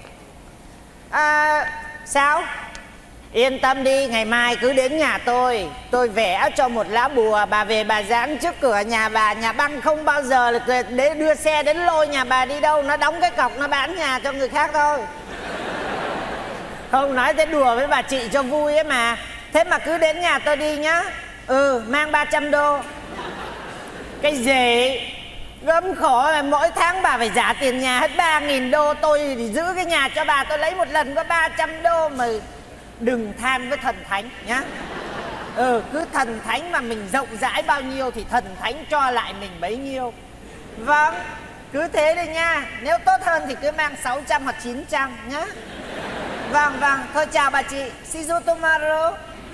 À, sao? Yên tâm đi, ngày mai cứ đến nhà tôi, tôi vẽ cho một lá bùa, bà về bà dán trước cửa nhà bà. Nhà băng không bao giờ là để đưa xe đến lôi nhà bà đi đâu. Nó đóng cái cọc, nó bán nhà cho người khác thôi. Không, nói thế đùa với bà chị cho vui ấy mà. Thế mà cứ đến nhà tôi đi nhá. Ừ, mang ba trăm đô. Cái gì? Gớm khổ là mỗi tháng bà phải trả tiền nhà hết ba nghìn đô. Tôi thì giữ cái nhà cho bà, tôi lấy một lần có ba trăm đô mà. Đừng than với thần thánh nhá. Ừ, cứ thần thánh mà mình rộng rãi bao nhiêu thì thần thánh cho lại mình bấy nhiêu. Vâng, cứ thế đi nha. Nếu tốt hơn thì cứ mang sáu trăm hoặc chín trăm nhá. Vâng, vâng, thôi chào bà chị. See you tomorrow.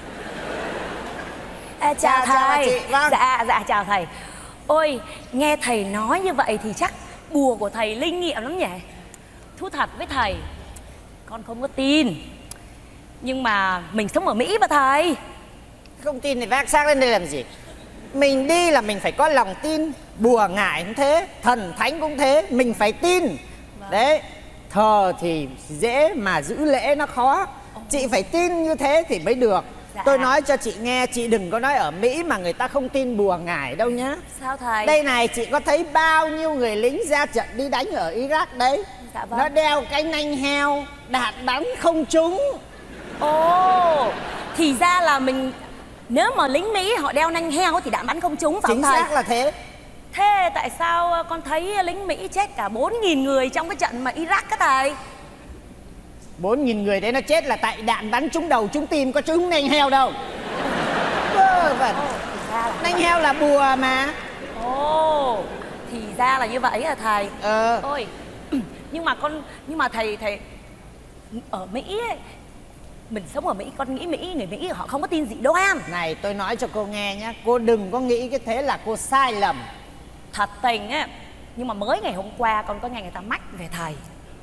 À, chào, chào thầy. bà chị. Vâng. Dạ, dạ chào thầy. Ôi, nghe thầy nói như vậy thì chắc bùa của thầy linh nghiệm lắm nhỉ. Thú thật với thầy, con không có tin. Nhưng mà mình sống ở Mỹ mà thầy. Không tin thì vác xác lên đây làm gì? Mình đi là mình phải có lòng tin. Bùa ngải cũng thế, thần thánh cũng thế, mình phải tin. Vâng. Đấy, thờ thì dễ mà giữ lễ nó khó. Chị phải tin như thế thì mới được. Dạ. Tôi nói cho chị nghe, chị đừng có nói ở Mỹ mà người ta không tin bùa ngải đâu nhá. Sao thầy? Đây này, chị có thấy bao nhiêu người lính ra trận đi đánh ở Iraq đấy. Dạ vâng. Nó đeo cái nanh heo, đạn bắn không trúng. Ồ, thì ra là mình, nếu mà lính Mỹ họ đeo nanh heo thì đạn bắn không trúng phải không thầy? Chính xác là thế. Thế tại sao con thấy lính Mỹ chết cả bốn nghìn người trong cái trận mà Iraq á thầy? Bốn nghìn người đấy nó chết là tại đạn bắn trúng đầu trúng tim, có trúng nanh heo đâu. Vơ vẩn. Nanh heo là bùa mà. Ồ, thì ra là như vậy à thầy. Ờ. Ôi, nhưng mà con, nhưng mà thầy thầy ở Mỹ ấy, mình sống ở Mỹ, con nghĩ Mỹ, người Mỹ họ không có tin dị đoan. Này tôi nói cho cô nghe nhá, cô đừng có nghĩ cái thế là cô sai lầm. Thật tình á, nhưng mà mới ngày hôm qua con có nghe người ta mách về thầy.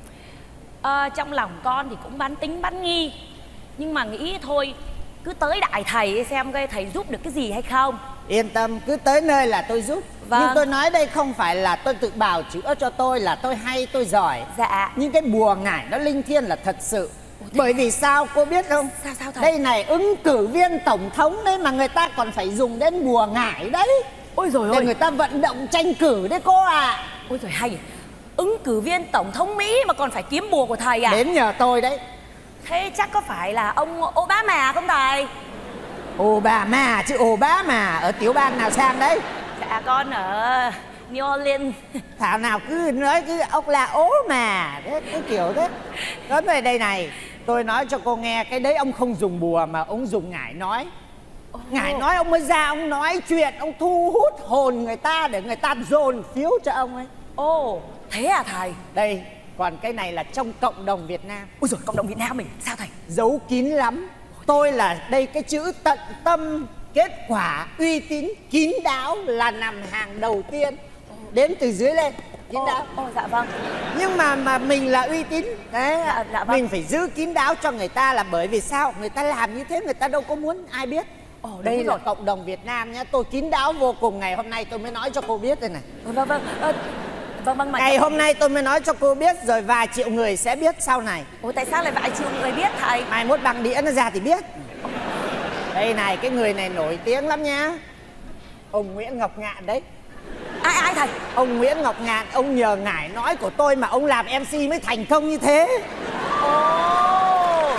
À, trong lòng con thì cũng bán tính bán nghi, nhưng mà nghĩ thôi cứ tới đại thầy xem coi thầy giúp được cái gì hay không. Yên tâm, cứ tới nơi là tôi giúp. Vâng. Nhưng tôi nói đây không phải là tôi tự bào chữa cho tôi là tôi hay tôi giỏi. Dạ. Nhưng cái bùa ngải nó linh thiêng là thật sự. Bởi vì sao cô biết không? Sao sao thầy? Đây này, ứng cử viên tổng thống đấy mà người ta còn phải dùng đến bùa ngải đấy. Ôi rồi ôi. Để người ta vận động tranh cử đấy cô ạ. À. Ôi rồi hay. Ứng cử viên tổng thống Mỹ mà còn phải kiếm bùa của thầy à? Đến nhờ tôi đấy. Thế chắc có phải là ông Obama không thầy? Obama chứ Obama ở tiểu bang nào sang đấy? Dạ con ở New Orleans. Thảo nào cứ nói cứ ốc la ố mà thế, cái kiểu thế. Nói về đây này, tôi nói cho cô nghe, cái đấy ông không dùng bùa mà ông dùng ngải nói. Oh. Ngải nói ông mới ra ông nói chuyện, ông thu hút hồn người ta để người ta dồn phiếu cho ông ấy. Ồ, oh, thế à thầy? Đây, còn cái này là trong cộng đồng Việt Nam. Ôi giời, cộng đồng Việt Nam mình sao thầy? Giấu kín lắm. Tôi là đây cái chữ tận tâm, kết quả, uy tín, kín đáo là nằm hàng đầu tiên. Đến từ dưới lên kín đáo. Ồ, dạ vâng. Nhưng mà mà mình là uy tín đấy, dạ, dạ vâng. Mình phải giữ kín đáo cho người ta là bởi vì sao? Người ta làm như thế người ta đâu có muốn ai biết. Ồ, đây là rồi. Cộng đồng Việt Nam nhá, tôi kín đáo vô cùng. Ngày hôm nay tôi mới nói cho cô biết đây này. Vâng vâng. À, vâng vâng. Mà ngày hôm nay tôi mới nói cho cô biết, rồi vài triệu người sẽ biết sau này. Ủa tại sao lại vài triệu người biết thầy? Mai mốt băng đĩa nó ra thì biết. Đây này, cái người này nổi tiếng lắm nhá. Ông Nguyễn Ngọc Ngạn đấy. Ai ai thầy? Ông Nguyễn Ngọc Ngạn, ông nhờ ngải nói của tôi mà ông làm em xê mới thành công như thế. Ồ.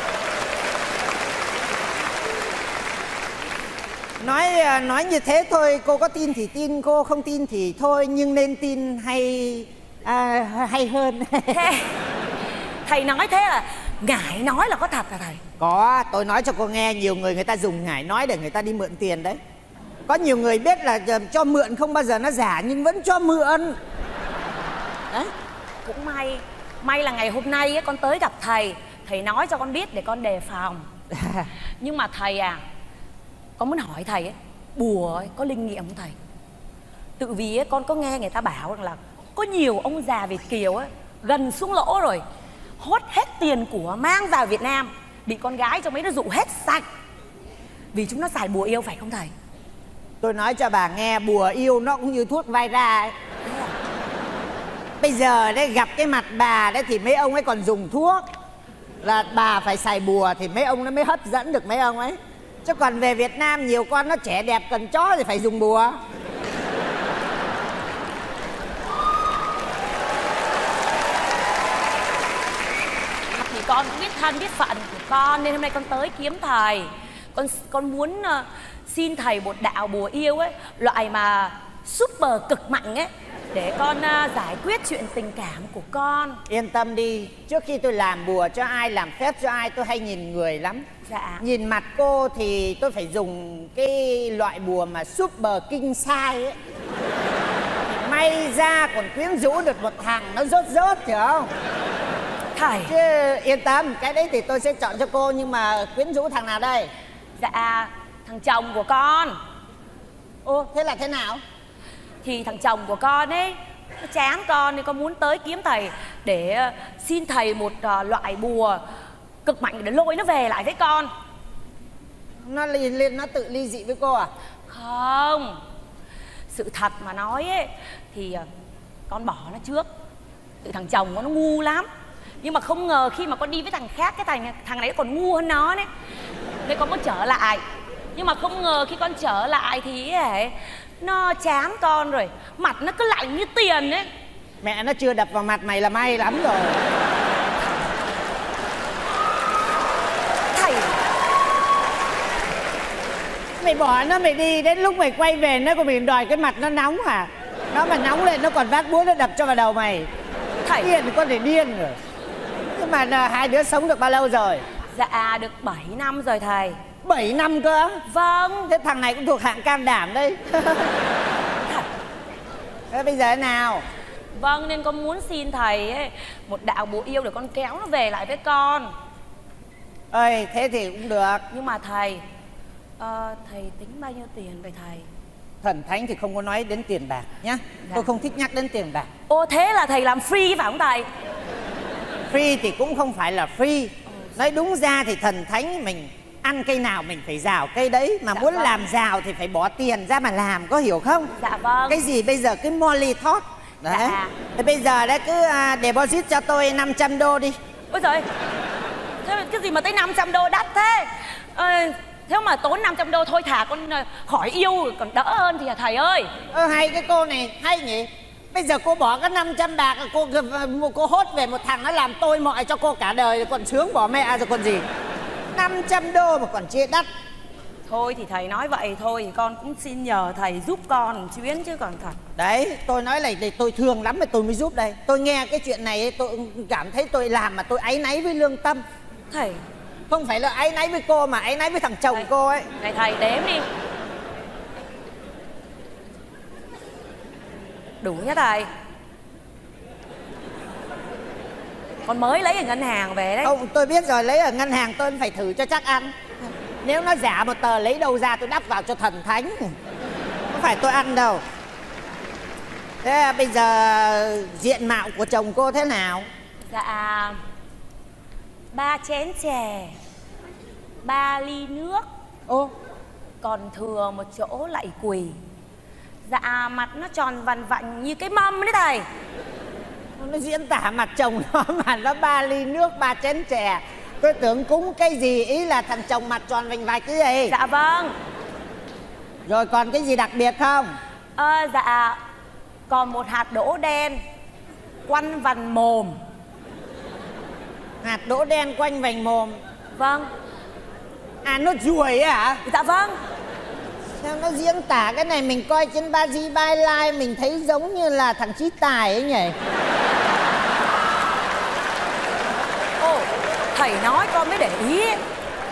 Nói nói như thế thôi, cô có tin thì tin, cô không tin thì thôi, nhưng nên tin hay à, hay hơn. Thế, thầy nói thế là ngải nói là có thật à thầy? Có, tôi nói cho cô nghe, nhiều người người ta dùng ngải nói để người ta đi mượn tiền đấy. Có nhiều người biết là cho mượn không bao giờ nó giả nhưng vẫn cho mượn. Đấy. Cũng may, may là ngày hôm nay ấy, con tới gặp thầy, thầy nói cho con biết để con đề phòng. Nhưng mà thầy à, con muốn hỏi thầy ấy, bùa ấy, có linh nghiệm không thầy? Tự vì ấy, con có nghe người ta bảo rằng là có nhiều ông già Việt kiều ấy, gần xuống lỗ rồi, hốt hết tiền của mang vào Việt Nam, bị con gái trong ấy nó dụ hết sạch vì chúng nó xài bùa yêu, phải không thầy? Tôi nói cho bà nghe, bùa yêu nó cũng như thuốc Viagra ấy. Bây giờ đấy gặp cái mặt bà đấy thì mấy ông ấy còn dùng thuốc, là bà phải xài bùa thì mấy ông nó mới hấp dẫn được mấy ông ấy. Chứ còn về Việt Nam nhiều con nó trẻ đẹp cần chó thì phải dùng bùa. Thì con cũng biết thân biết phận của con nên hôm nay con tới kiếm thầy. Con con muốn uh, xin thầy một đạo bùa yêu ấy, loại mà super cực mạnh ấy, để con uh, giải quyết chuyện tình cảm của con. Yên tâm đi, trước khi tôi làm bùa cho ai, làm phép cho ai, tôi hay nhìn người lắm. Dạ. Nhìn mặt cô thì tôi phải dùng cái loại bùa mà super king size ấy. May ra còn quyến rũ được một thằng nó rốt rốt, hiểu không? Thầy. Chứ yên tâm, cái đấy thì tôi sẽ chọn cho cô, nhưng mà quyến rũ thằng nào đây? Dạ, thằng chồng của con. Ô, thế là thế nào? Thì thằng chồng của con ấy, nó chán con nên con muốn tới kiếm thầy để uh, xin thầy một uh, loại bùa cực mạnh để lôi nó về lại với con. Nó ly, lên nó tự ly dị với cô à? Không. Sự thật mà nói ấy thì uh, con bỏ nó trước. Tự thằng chồng nó ngu lắm. Nhưng mà không ngờ khi mà con đi với thằng khác, cái thằng thằng này còn ngu hơn nó đấy. Nên con muốn trở lại. Nhưng mà không ngờ khi con trở lại thì ấy, nó chán con rồi, mặt nó cứ lạnh như tiền ấy. Mẹ nó chưa đập vào mặt mày là may lắm rồi. Thầy, mày bỏ nó mày đi, đến lúc mày quay về nó còn bị đòi cái mặt nó nóng hả? Nó mà nóng lên nó còn vác búa nó đập cho vào đầu mày. Thầy điên thì con để điên rồi. Nhưng mà là, hai đứa sống được bao lâu rồi? Dạ được bảy năm rồi thầy. Bảy năm cơ? Vâng. Thế thằng này cũng thuộc hạng can đảm đây. Thế bây giờ thế nào? Vâng, nên con muốn xin thầy ấy, một đạo bùa yêu để con kéo nó về lại với con. Ơi, thế thì cũng được. Nhưng mà thầy, uh, thầy tính bao nhiêu tiền vậy thầy? Thần thánh thì không có nói đến tiền bạc nhá. Dạ. Tôi không thích nhắc đến tiền bạc. Ô, thế là thầy làm free phải không thầy? Free thì cũng không phải là free. Nói đúng ra thì thần thánh mình ăn cây nào mình phải rào cây đấy. Mà dạ muốn vâng. làm rào thì phải bỏ tiền ra mà làm, có hiểu không? Dạ vâng. Cái gì bây giờ cứ Molly thót. Đấy. Dạ. Thế bây giờ đấy cứ uh, deposit cho tôi năm trăm đô đi. Ôi giời, thế cái gì mà tới năm trăm đô đắt thế? À, thế mà tốn năm trăm đô thôi thả con uh, khỏi yêu còn đỡ hơn thì hả thầy ơi? Ơ hay cái cô này, hay nhỉ? Bây giờ cô bỏ cái năm trăm bạc, cô cô hốt về một thằng nó làm tôi mọi cho cô cả đời, còn sướng bỏ mẹ rồi còn gì. Năm trăm đô mà còn chia đắt. Thôi thì thầy nói vậy thôi thì con cũng xin nhờ thầy giúp con một chuyến chứ còn thật. Đấy, tôi nói này thì tôi thương lắm mà tôi mới giúp đây. Tôi nghe cái chuyện này tôi cảm thấy tôi làm mà tôi áy náy với lương tâm. Thầy không phải là áy náy với cô mà áy náy với thằng chồng thầy, cô ấy. Này thầy đếm đi. Đủ nhá thầy. Con mới lấy ở ngân hàng về đấy. Không, tôi biết rồi, lấy ở ngân hàng tôi phải thử cho chắc ăn. Nếu nó giả một tờ lấy đâu ra tôi đắp vào cho thần thánh. Không phải tôi ăn đâu. Thế bây giờ diện mạo của chồng cô thế nào? Dạ ba chén chè, ba ly nước. Ô, còn thừa một chỗ lại quỳ. Dạ mặt nó tròn vằn vặn như cái mâm đấy thầy. Nó diễn tả mặt chồng nó mà nó ba ly nước, ba chén chè. Tôi tưởng cúng cái gì, ý là thằng chồng mặt tròn vành vạch cái gì. Dạ vâng. Rồi còn cái gì đặc biệt không? À, dạ còn một hạt đỗ đen quanh vành mồm. Hạt đỗ đen quanh vành mồm. Vâng. À nó ruồi ấy hả? Dạ vâng. Sao nó diễn tả cái này mình coi trên ba gi By Live mình thấy giống như là thằng Chí Tài ấy nhỉ? Ồ, thầy nói con mới để ý ấy.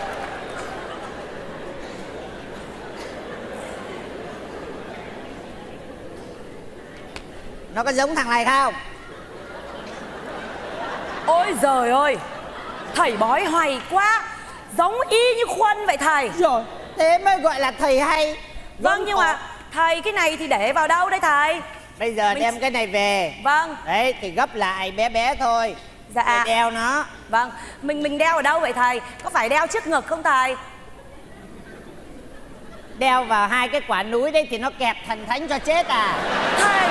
Nó có giống thằng này không? Ôi giời ơi, thầy bói hoài quá, giống y như Khuân vậy thầy. Rồi, thế mới gọi là thầy hay. Vâng, nhưng mà thầy cái này thì để vào đâu đây thầy? Bây giờ Mình... đem cái này về. Vâng. Đấy, thì gấp lại bé bé thôi. Dạ. Để đeo nó. Vâng, mình mình đeo ở đâu vậy thầy? Có phải đeo trước ngực không thầy? Đeo vào hai cái quả núi đấy thì nó kẹp thần thánh cho chết à? Thầy.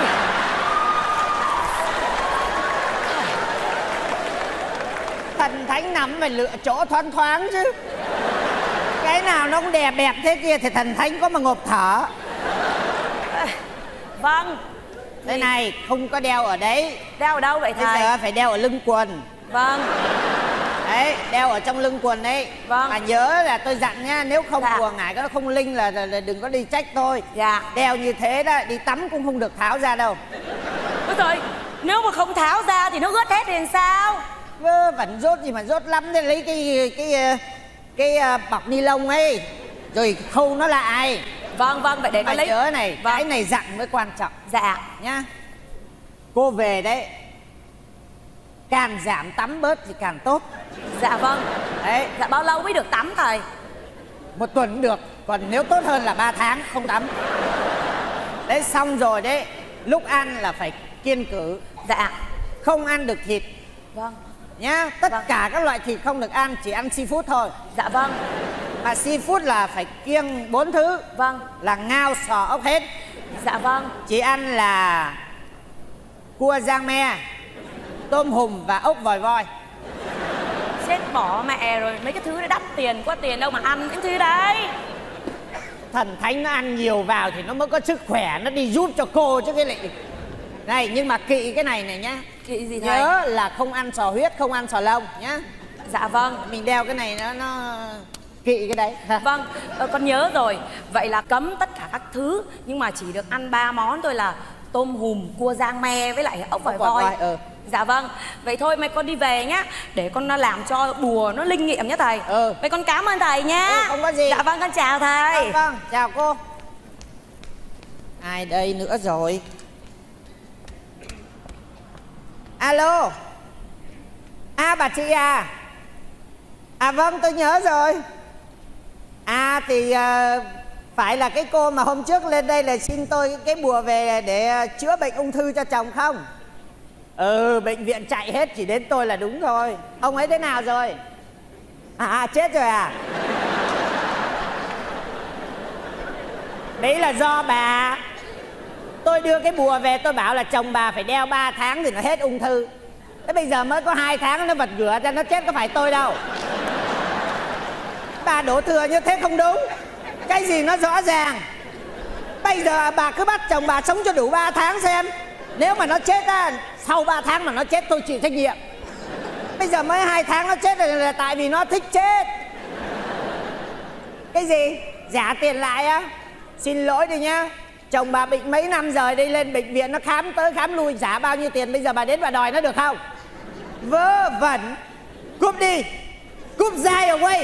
Thần thánh nằm phải lựa chỗ thoáng thoáng chứ. Cái nào nó cũng đè bẹp thế kia thì thần thánh có mà ngộp thở. Vâng. Thế thì... này, không có đeo ở đấy. Đeo ở đâu vậy thầy? Bây giờ phải đeo ở lưng quần. Vâng. Đấy, đeo ở trong lưng quần đấy. Vâng. Mà nhớ là tôi dặn nhá, nếu không dạ. quần ngại nó không linh là, là, là đừng có đi trách tôi. Dạ. Đeo như thế đó, đi tắm cũng không được tháo ra đâu. Ôi trời, nếu mà không tháo ra thì nó ướt hết thì làm sao? Vơ, vẫn rốt gì mà rốt lắm. Thế lấy cái cái cái, cái bọc ni lông ấy rồi khâu nó lại. Vâng vâng, vậy để con lấy. Nhớ này, vâng. Cái này dặn mới quan trọng. Dạ. Nhá. Cô về đấy, càng giảm tắm bớt thì càng tốt. Dạ vâng. Đấy. Dạ bao lâu mới được tắm thầy? Một tuần cũng được. Còn nếu tốt hơn là ba tháng không tắm. Đấy, xong rồi đấy, lúc ăn là phải kiêng cữ. Dạ. Không ăn được thịt. Vâng. Nhá, tất vâng. cả các loại thịt không được ăn, chỉ ăn seafood thôi. Dạ vâng. Mà seafood là phải kiêng bốn thứ. Vâng. Là ngao, sò, ốc hết. Dạ vâng. Chỉ ăn là cua giang me, tôm hùm và ốc vòi voi. Chết bỏ mẹ rồi, mấy cái thứ đó đắt tiền quá, tiền đâu mà ăn những thứ đấy. Thần thánh nó ăn nhiều vào thì nó mới có sức khỏe, nó đi giúp cho cô chứ cái lại. Này, nhưng mà kỵ cái này này nhá. Kỵ gì thầy? Nhớ là không ăn sò huyết, không ăn sò lông nhá. Dạ vâng. Mình đeo cái này nó nó kỵ cái đấy. Vâng, ờ, con nhớ rồi. Vậy là cấm tất cả các thứ, nhưng mà chỉ được ăn ba món thôi là tôm hùm, cua giang me với lại ốc vòi voi. voi. Ừ. Dạ vâng. Vậy thôi mấy con đi về nhá, để con làm cho bùa nó linh nghiệm nhá thầy. Ừ. Vậy con cảm ơn thầy nhá. Ừ, không có gì. Dạ vâng, con chào thầy. Vâng, vâng, chào cô. Ai đây nữa rồi? Alo. À, bà chị à. À vâng, tôi nhớ rồi. À thì uh, phải là cái cô mà hôm trước lên đây là xin tôi cái bùa về để uh, chữa bệnh ung thư cho chồng không? Ừ, bệnh viện chạy hết, chỉ đến tôi là đúng rồi. Ông ấy thế nào rồi? À, chết rồi à? Đấy là do bà. Tôi đưa cái bùa về tôi bảo là chồng bà phải đeo ba tháng thì nó hết ung thư. Thế bây giờ mới có hai tháng nó vật ngửa ra nó chết, có phải tôi đâu. Bà đổ thừa như thế không đúng. Cái gì nó rõ ràng. Bây giờ bà cứ bắt chồng bà sống cho đủ ba tháng xem. Nếu mà nó chết á, sau ba tháng mà nó chết tôi chịu trách nhiệm. Bây giờ mới hai tháng nó chết là, là tại vì nó thích chết. Cái gì? Trả tiền lại á. Xin lỗi đi nhá. Chồng bà bệnh mấy năm rồi, đi lên bệnh viện nó khám tới khám lui trả bao nhiêu tiền, bây giờ bà đến bà đòi nó được không? Vớ vẩn. Cúp đi. Cúp dai away.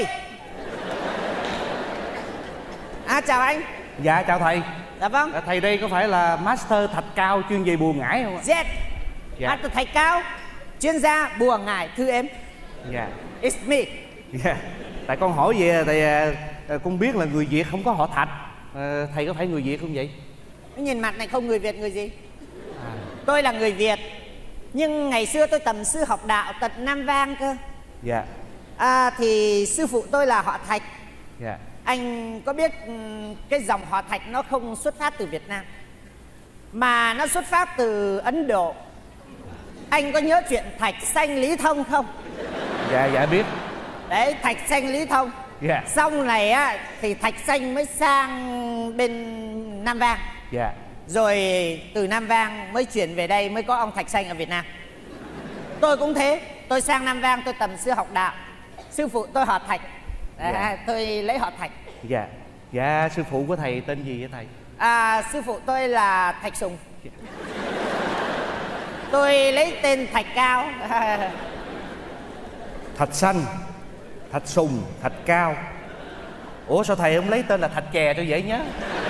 À chào anh. Dạ chào thầy. Dạ vâng. À, thầy đây có phải là Master Thạch Cao chuyên về bùa ngải không ạ? Yes. Dạ. Master Thạch Cao, chuyên gia bùa ngải, thưa em. Dạ. It's me. Dạ. Tại con hỏi vậy tại à, con biết là người Việt không có họ Thạch. À, thầy có phải người Việt không vậy? Nhìn mặt này không người Việt người gì? À. Tôi là người Việt, nhưng ngày xưa tôi tầm sư học đạo tận Nam Vang cơ. Dạ. À, thì sư phụ tôi là họ Thạch. Dạ. Anh có biết cái dòng họ Thạch nó không xuất phát từ Việt Nam, mà nó xuất phát từ Ấn Độ. Anh có nhớ chuyện Thạch Sanh Lý Thông không? Dạ dạ biết. Đấy, Thạch Sanh Lý Thông. Dạ. Sau này á thì Thạch Sanh mới sang bên Nam Vang. Dạ. Rồi từ Nam Vang mới chuyển về đây, mới có ông Thạch Sanh ở Việt Nam. Tôi cũng thế, tôi sang Nam Vang tôi tầm sư học đạo. Sư phụ tôi họ Thạch. À, dạ. Tôi lấy họ Thạch. Dạ. Dạ sư phụ của thầy tên gì vậy thầy? À, sư phụ tôi là Thạch Sùng. Dạ. Tôi lấy tên Thạch Cao. Thạch Xanh, Thạch Sùng, Thạch Cao. Ủa sao thầy không lấy tên là Thạch Chè cho dễ nhớ?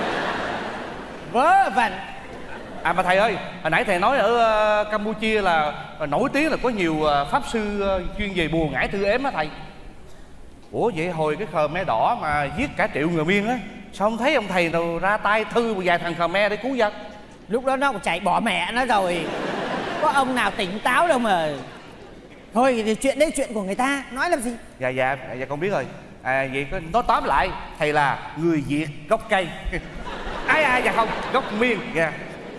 Vớ vẩn. À mà thầy ơi, hồi nãy thầy nói ở uh, Campuchia là uh, nổi tiếng là có nhiều uh, pháp sư uh, chuyên về bùa ngải thư ếm á thầy. Ủa vậy hồi cái Khmer Đỏ mà giết cả triệu người Miên á, sao không thấy ông thầy nào ra tay thư một vài thằng Khmer để cứu dân? Lúc đó nó còn chạy bỏ mẹ nó rồi, có ông nào tỉnh táo đâu mà. Thôi thì chuyện đấy chuyện của người ta, nói làm gì. Dạ dạ, dạ con biết rồi. À vậy có nói tóm lại, thầy là người Việt gốc cây. Ai à, dạ không, gốc Miên. Dạ.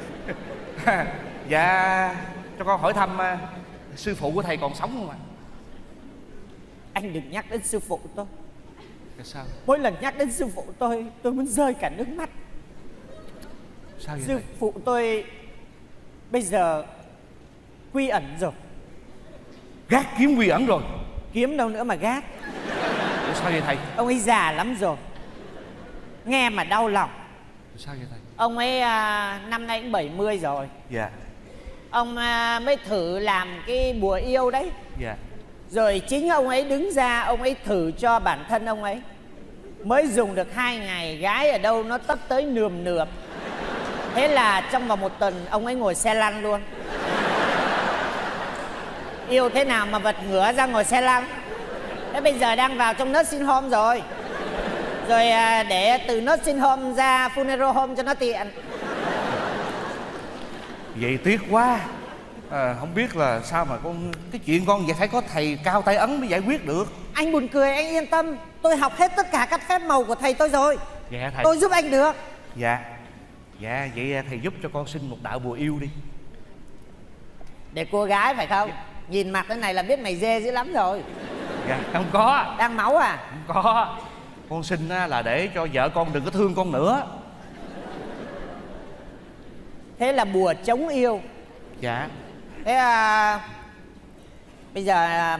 Dạ, cho con hỏi thăm uh, sư phụ của thầy còn sống không ạ? Anh đừng nhắc đến sư phụ tôi. Tại sao? Mỗi lần nhắc đến sư phụ tôi, tôi muốn rơi cả nước mắt. Sao vậy sư thầy? phụ tôi bây giờ quy ẩn rồi. Gác kiếm quy ẩn rồi? Kiếm đâu nữa mà gác. Ủa sao vậy thầy? Ông ấy già lắm rồi, nghe mà đau lòng. Sao vậy thầy? Ông ấy à, năm nay cũng bảy mươi rồi. Dạ. Ông à, mới thử làm cái bùa yêu đấy. Dạ. Rồi chính ông ấy đứng ra, ông ấy thử cho bản thân ông ấy. Mới dùng được hai ngày, gái ở đâu nó tấp tới nườm nượp. Thế là trong vòng một tuần ông ấy ngồi xe lăn luôn. Yêu thế nào mà vật ngửa ra ngồi xe lăn. Thế bây giờ đang vào trong nursing home rồi. Rồi à, để từ nursing home ra funeral home cho nó tiện. Vậy tiếc quá. À, không biết là sao mà con cái chuyện con vậy phải có thầy cao tay ấn mới giải quyết được. Anh buồn cười, anh yên tâm. Tôi học hết tất cả các phép màu của thầy tôi rồi. Dạ thầy. Tôi giúp anh được. Dạ. Dạ vậy thầy giúp cho con xin một đạo bùa yêu đi. Để cô gái phải không? Dạ. Nhìn mặt thế này là biết mày dê dữ lắm rồi. Dạ không có. Đang máu à? Không có. Con xin là để cho vợ con đừng có thương con nữa. Thế là bùa chống yêu. Dạ. Thế à, bây giờ à,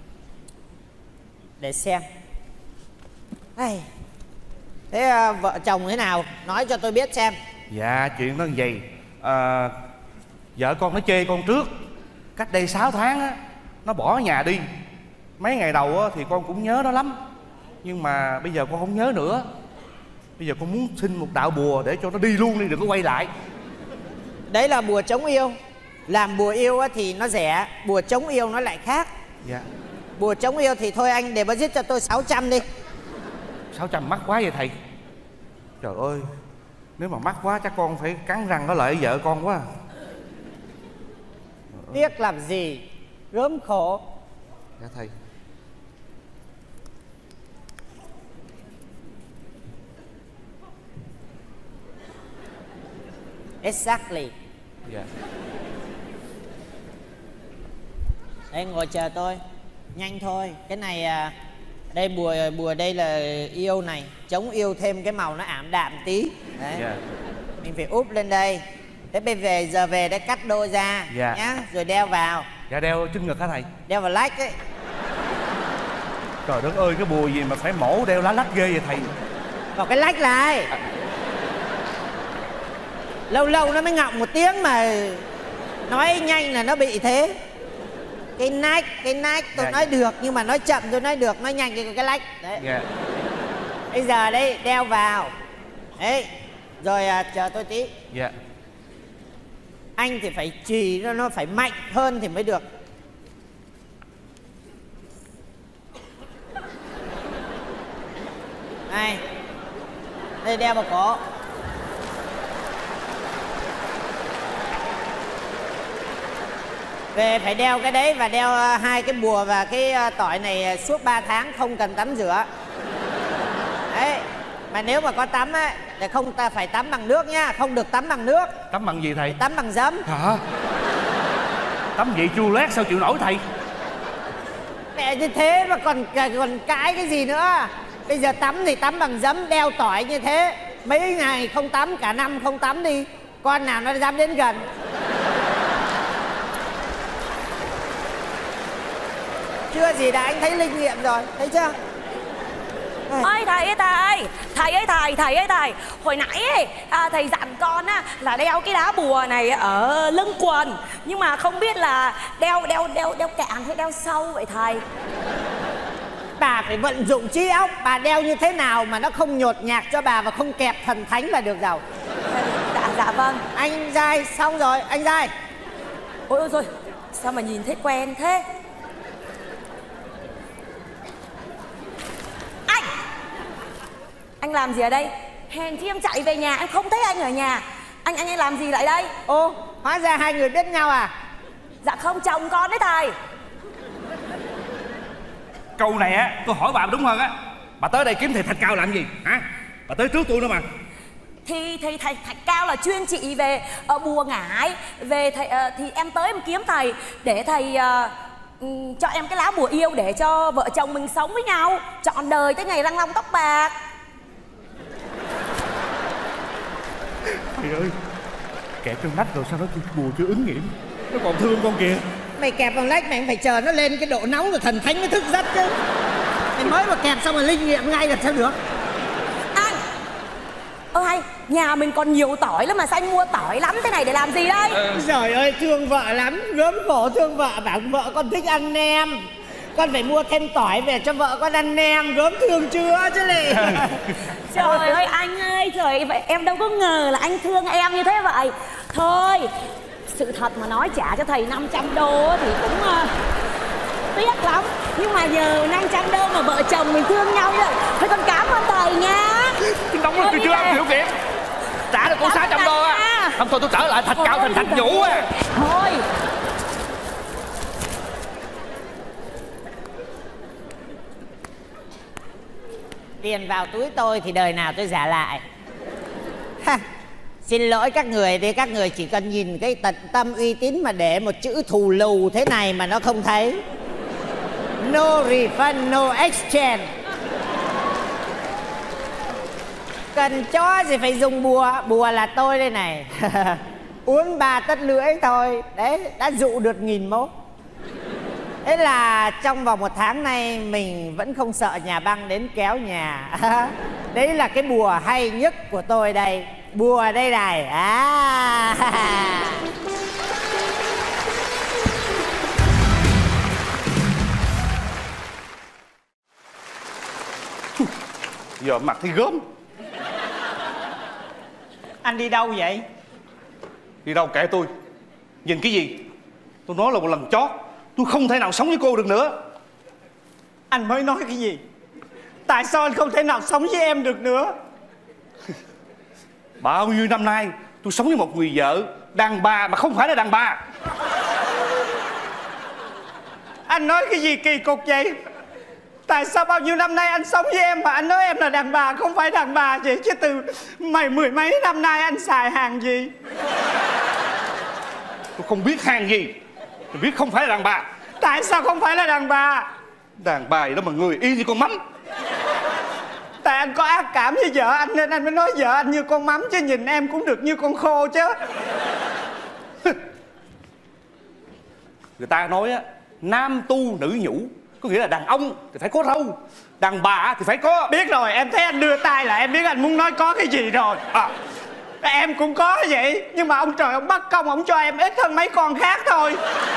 để xem. Hey. Thế à, vợ chồng thế nào? Nói cho tôi biết xem. Dạ chuyện nó như vậy. À, vợ con nó chê con trước. Cách đây sáu tháng á, nó bỏ nhà đi. Mấy ngày đầu á, thì con cũng nhớ nó lắm. Nhưng mà bây giờ con không nhớ nữa. Bây giờ con muốn xin một đạo bùa để cho nó đi luôn đi, đừng có quay lại. Đấy là bùa chống yêu. Làm bùa yêu thì nó rẻ, bùa chống yêu nó lại khác. Dạ. Bùa chống yêu thì thôi anh deposit cho tôi sáu trăm đi. Sáu trăm mắc quá vậy thầy. Trời ơi, nếu mà mắc quá chắc con phải cắn răng nói lại vợ con quá. Tiếc làm gì, gớm khổ. Dạ thầy. Exactly. Dạ. Đây ngồi chờ tôi. Nhanh thôi. Cái này à, đây bùa bùa đây là yêu này, chống yêu thêm cái màu nó ảm đạm tí. Đấy. Dạ. Mình phải úp lên đây. Thế bây về giờ về đây cắt đôi ra. Dạ. Nhá, rồi đeo vào. Dạ đeo trưng ngực hả thầy? Đeo vào lách ấy. Trời đất ơi, cái bùa gì mà phải mổ đeo lá lách ghê vậy thầy? vào cái lách lại. Lâu lâu nó mới ngọng một tiếng mà nói nhanh là nó bị thế. Cái nách, cái nách tôi dạ, nói dạ. được, nhưng mà nói chậm tôi nói được, nói nhanh cái cái lách. Đấy. Dạ. Bây giờ đây đeo vào. Đấy. Rồi à, chờ tôi tí. Dạ. Anh thì phải chì nó nó phải mạnh hơn thì mới được. Này. Đây đeo vào cổ. Về phải đeo cái đấy và đeo hai cái bùa và cái tỏi này suốt ba tháng không cần tắm rửa. Đấy. Mà nếu mà có tắm ấy thì không ta phải tắm bằng nước nhá, không được tắm bằng nước. Tắm bằng gì thầy? Tắm bằng giấm. Hả? Tắm vậy chua loét sao chịu nổi thầy? Mẹ như thế mà còn còn cãi cái gì nữa. Bây giờ tắm thì tắm bằng giấm, đeo tỏi như thế. Mấy ngày không tắm, cả năm không tắm đi, con nào nó dám đến gần. Chưa gì đã anh thấy linh nghiệm rồi, thấy chưa? Ơi thầy ơi thầy, thầy ơi thầy, thầy ơi thầy. Hồi nãy ấy, à, thầy dặn con á là đeo cái đá bùa này ở lưng quần. Nhưng mà không biết là đeo đeo đeo đeo cạn hay đeo sâu vậy thầy? Bà phải vận dụng trí óc, bà đeo như thế nào mà nó không nhột nhạt cho bà và không kẹp thần thánh là được rồi. Dạ dạ vâng. Anh Giai xong rồi, anh Giai. Ôi ôi rồi, sao mà nhìn thấy quen thế? Anh Anh làm gì ở đây? Hèn chi em chạy về nhà em không thấy anh ở nhà. Anh anh anh làm gì lại đây? Ô, hóa ra hai người biết nhau à? Dạ không, chồng con đấy thầy. Câu này á, tôi hỏi bà đúng hơn á. Bà tới đây kiếm thầy Thạch Cao làm gì? Hả? Bà tới trước tôi nữa mà. Thì thầy thầy Thạch Cao là chuyên trị về uh, bùa ngải. Về thầy uh, thì em tới em kiếm thầy để thầy uh, um, cho em cái lá bùa yêu để cho vợ chồng mình sống với nhau trọn đời tới ngày răng long tóc bạc. Thầy ơi, kẹp trong nách rồi sao nó bùa chưa ứng nghiệm. Nó còn thương con kìa. Mày kẹp vào lách mày phải chờ nó lên cái độ nóng rồi thần thánh mới thức giấc chứ. Mày mới mà kẹp xong rồi linh nghiệm ngay là sao được. Anh ơ hay, nhà mình còn nhiều tỏi lắm mà sao anh mua tỏi lắm thế này để làm gì đây? Ừ. Trời ơi thương vợ lắm, gớm khổ thương vợ, bảo vợ con thích ăn nem, con phải mua thêm tỏi về cho vợ con ăn nem, gớm thương chưa chứ lì. Trời ơi anh ơi, trời vậy em đâu có ngờ là anh thương em như thế vậy. Thôi sự thật mà nói trả cho thầy năm trăm đô thì cũng uh, tiếc lắm. Nhưng mà giờ năm trăm đô mà vợ chồng mình thương nhau rồi. Thôi con cảm ơn thầy nha. Chứ đóng tôi chưa ăn hiểu kịp. Trả được con sáu trăm đô á. Không thôi tôi trở lại Thạch Cao thành Thạch Vũ á. Thôi tiền vào túi tôi thì đời nào tôi trả lại. Ha. Xin lỗi các người đi, các người chỉ cần nhìn cái tận tâm uy tín mà để một chữ thù lù thế này mà nó không thấy. No refund, no exchange. Cần chó gì phải dùng bùa, bùa là tôi đây này. Uống ba tấc lưỡi thôi, đấy, đã dụ được nghìn mốt. Thế là trong vòng một tháng nay mình vẫn không sợ nhà băng đến kéo nhà. Đấy là cái bùa hay nhất của tôi đây. Bùa đây này. À. Giờ mặt thì gớm. Anh đi đâu vậy? Đi đâu kệ tôi. Nhìn cái gì? Tôi nói là một lần chót, tôi không thể nào sống với cô được nữa. Anh mới nói cái gì? Tại sao anh không thể nào sống với em được nữa? Bao nhiêu năm nay tôi sống với một người vợ đàn bà mà không phải là đàn bà. Anh nói cái gì kỳ cục vậy? Tại sao bao nhiêu năm nay anh sống với em mà anh nói em là đàn bà không phải đàn bà vậy? Chứ từ mày mười mấy năm nay anh xài hàng gì? Tôi không biết hàng gì, tôi biết không phải là đàn bà. Tại sao không phải là đàn bà? Đàn bà gì đó mà người y như con mắm. Tại anh có ác cảm với vợ anh nên anh mới nói vợ anh như con mắm, chứ nhìn em cũng được như con khô chứ. Người ta nói á, nam tu nữ nhũ, Có nghĩa là đàn ông thì phải có râu, đàn bà thì phải có. Biết rồi, em thấy anh đưa tay là em biết anh muốn nói có cái gì rồi. À, em cũng có vậy, nhưng mà ông trời ông bắt công ông cho em ít hơn mấy con khác thôi.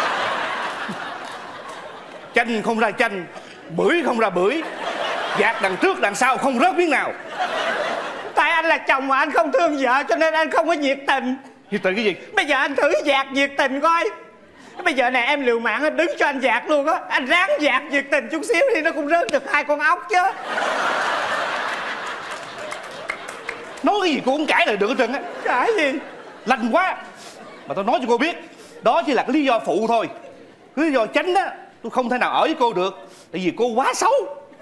Chanh không ra chanh, bưởi không ra bưởi, dạt đằng trước đằng sau không rớt miếng nào. Tại anh là chồng mà anh không thương vợ cho nên anh không có nhiệt tình. Nhiệt tình cái gì? Bây giờ anh thử dạt nhiệt tình coi. Bây giờ này em liều mạng anh đứng cho anh dạt luôn á. Anh ráng dạt nhiệt tình chút xíu thì nó cũng rớt được hai con ốc chứ. Nói cái gì cô cũng cãi lại được hết trơn á. Cãi gì? Lành quá. Mà tôi nói cho cô biết, đó chỉ là cái lý do phụ thôi. Cái lý do chánh á, tôi không thể nào ở với cô được. Tại vì cô quá xấu.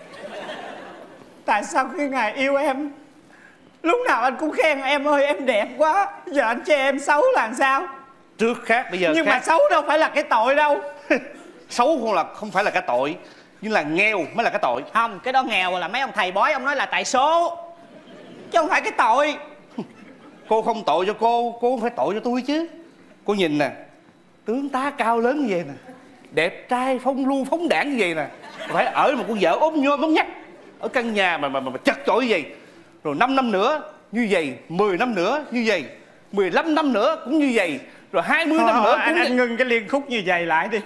Tại sao khi ngài yêu em lúc nào anh cũng khen em ơi em đẹp quá, giờ anh chê em xấu là sao? Trước khác bây giờ nhưng khác. Mà xấu đâu phải là cái tội đâu. Xấu không là không phải là cái tội, nhưng là nghèo mới là cái tội. Không, cái đó nghèo là mấy ông thầy bói ông nói là tại số, chứ không phải cái tội. Cô không tội cho cô, cô không phải tội cho tôi chứ. Cô nhìn nè, tướng tá cao lớn như vậy nè, đẹp trai phong lưu phóng đảng như vậy nè, phải ở một con vợ ốm nhôm ốm nhách ở căn nhà mà mà mà, mà chật chội như vậy. Rồi năm năm nữa như vậy, mười năm nữa như vậy, mười lăm năm nữa cũng như vậy, rồi hai mươi năm nữa cũng anh, như... anh ngưng cái liên khúc như vậy lại đi.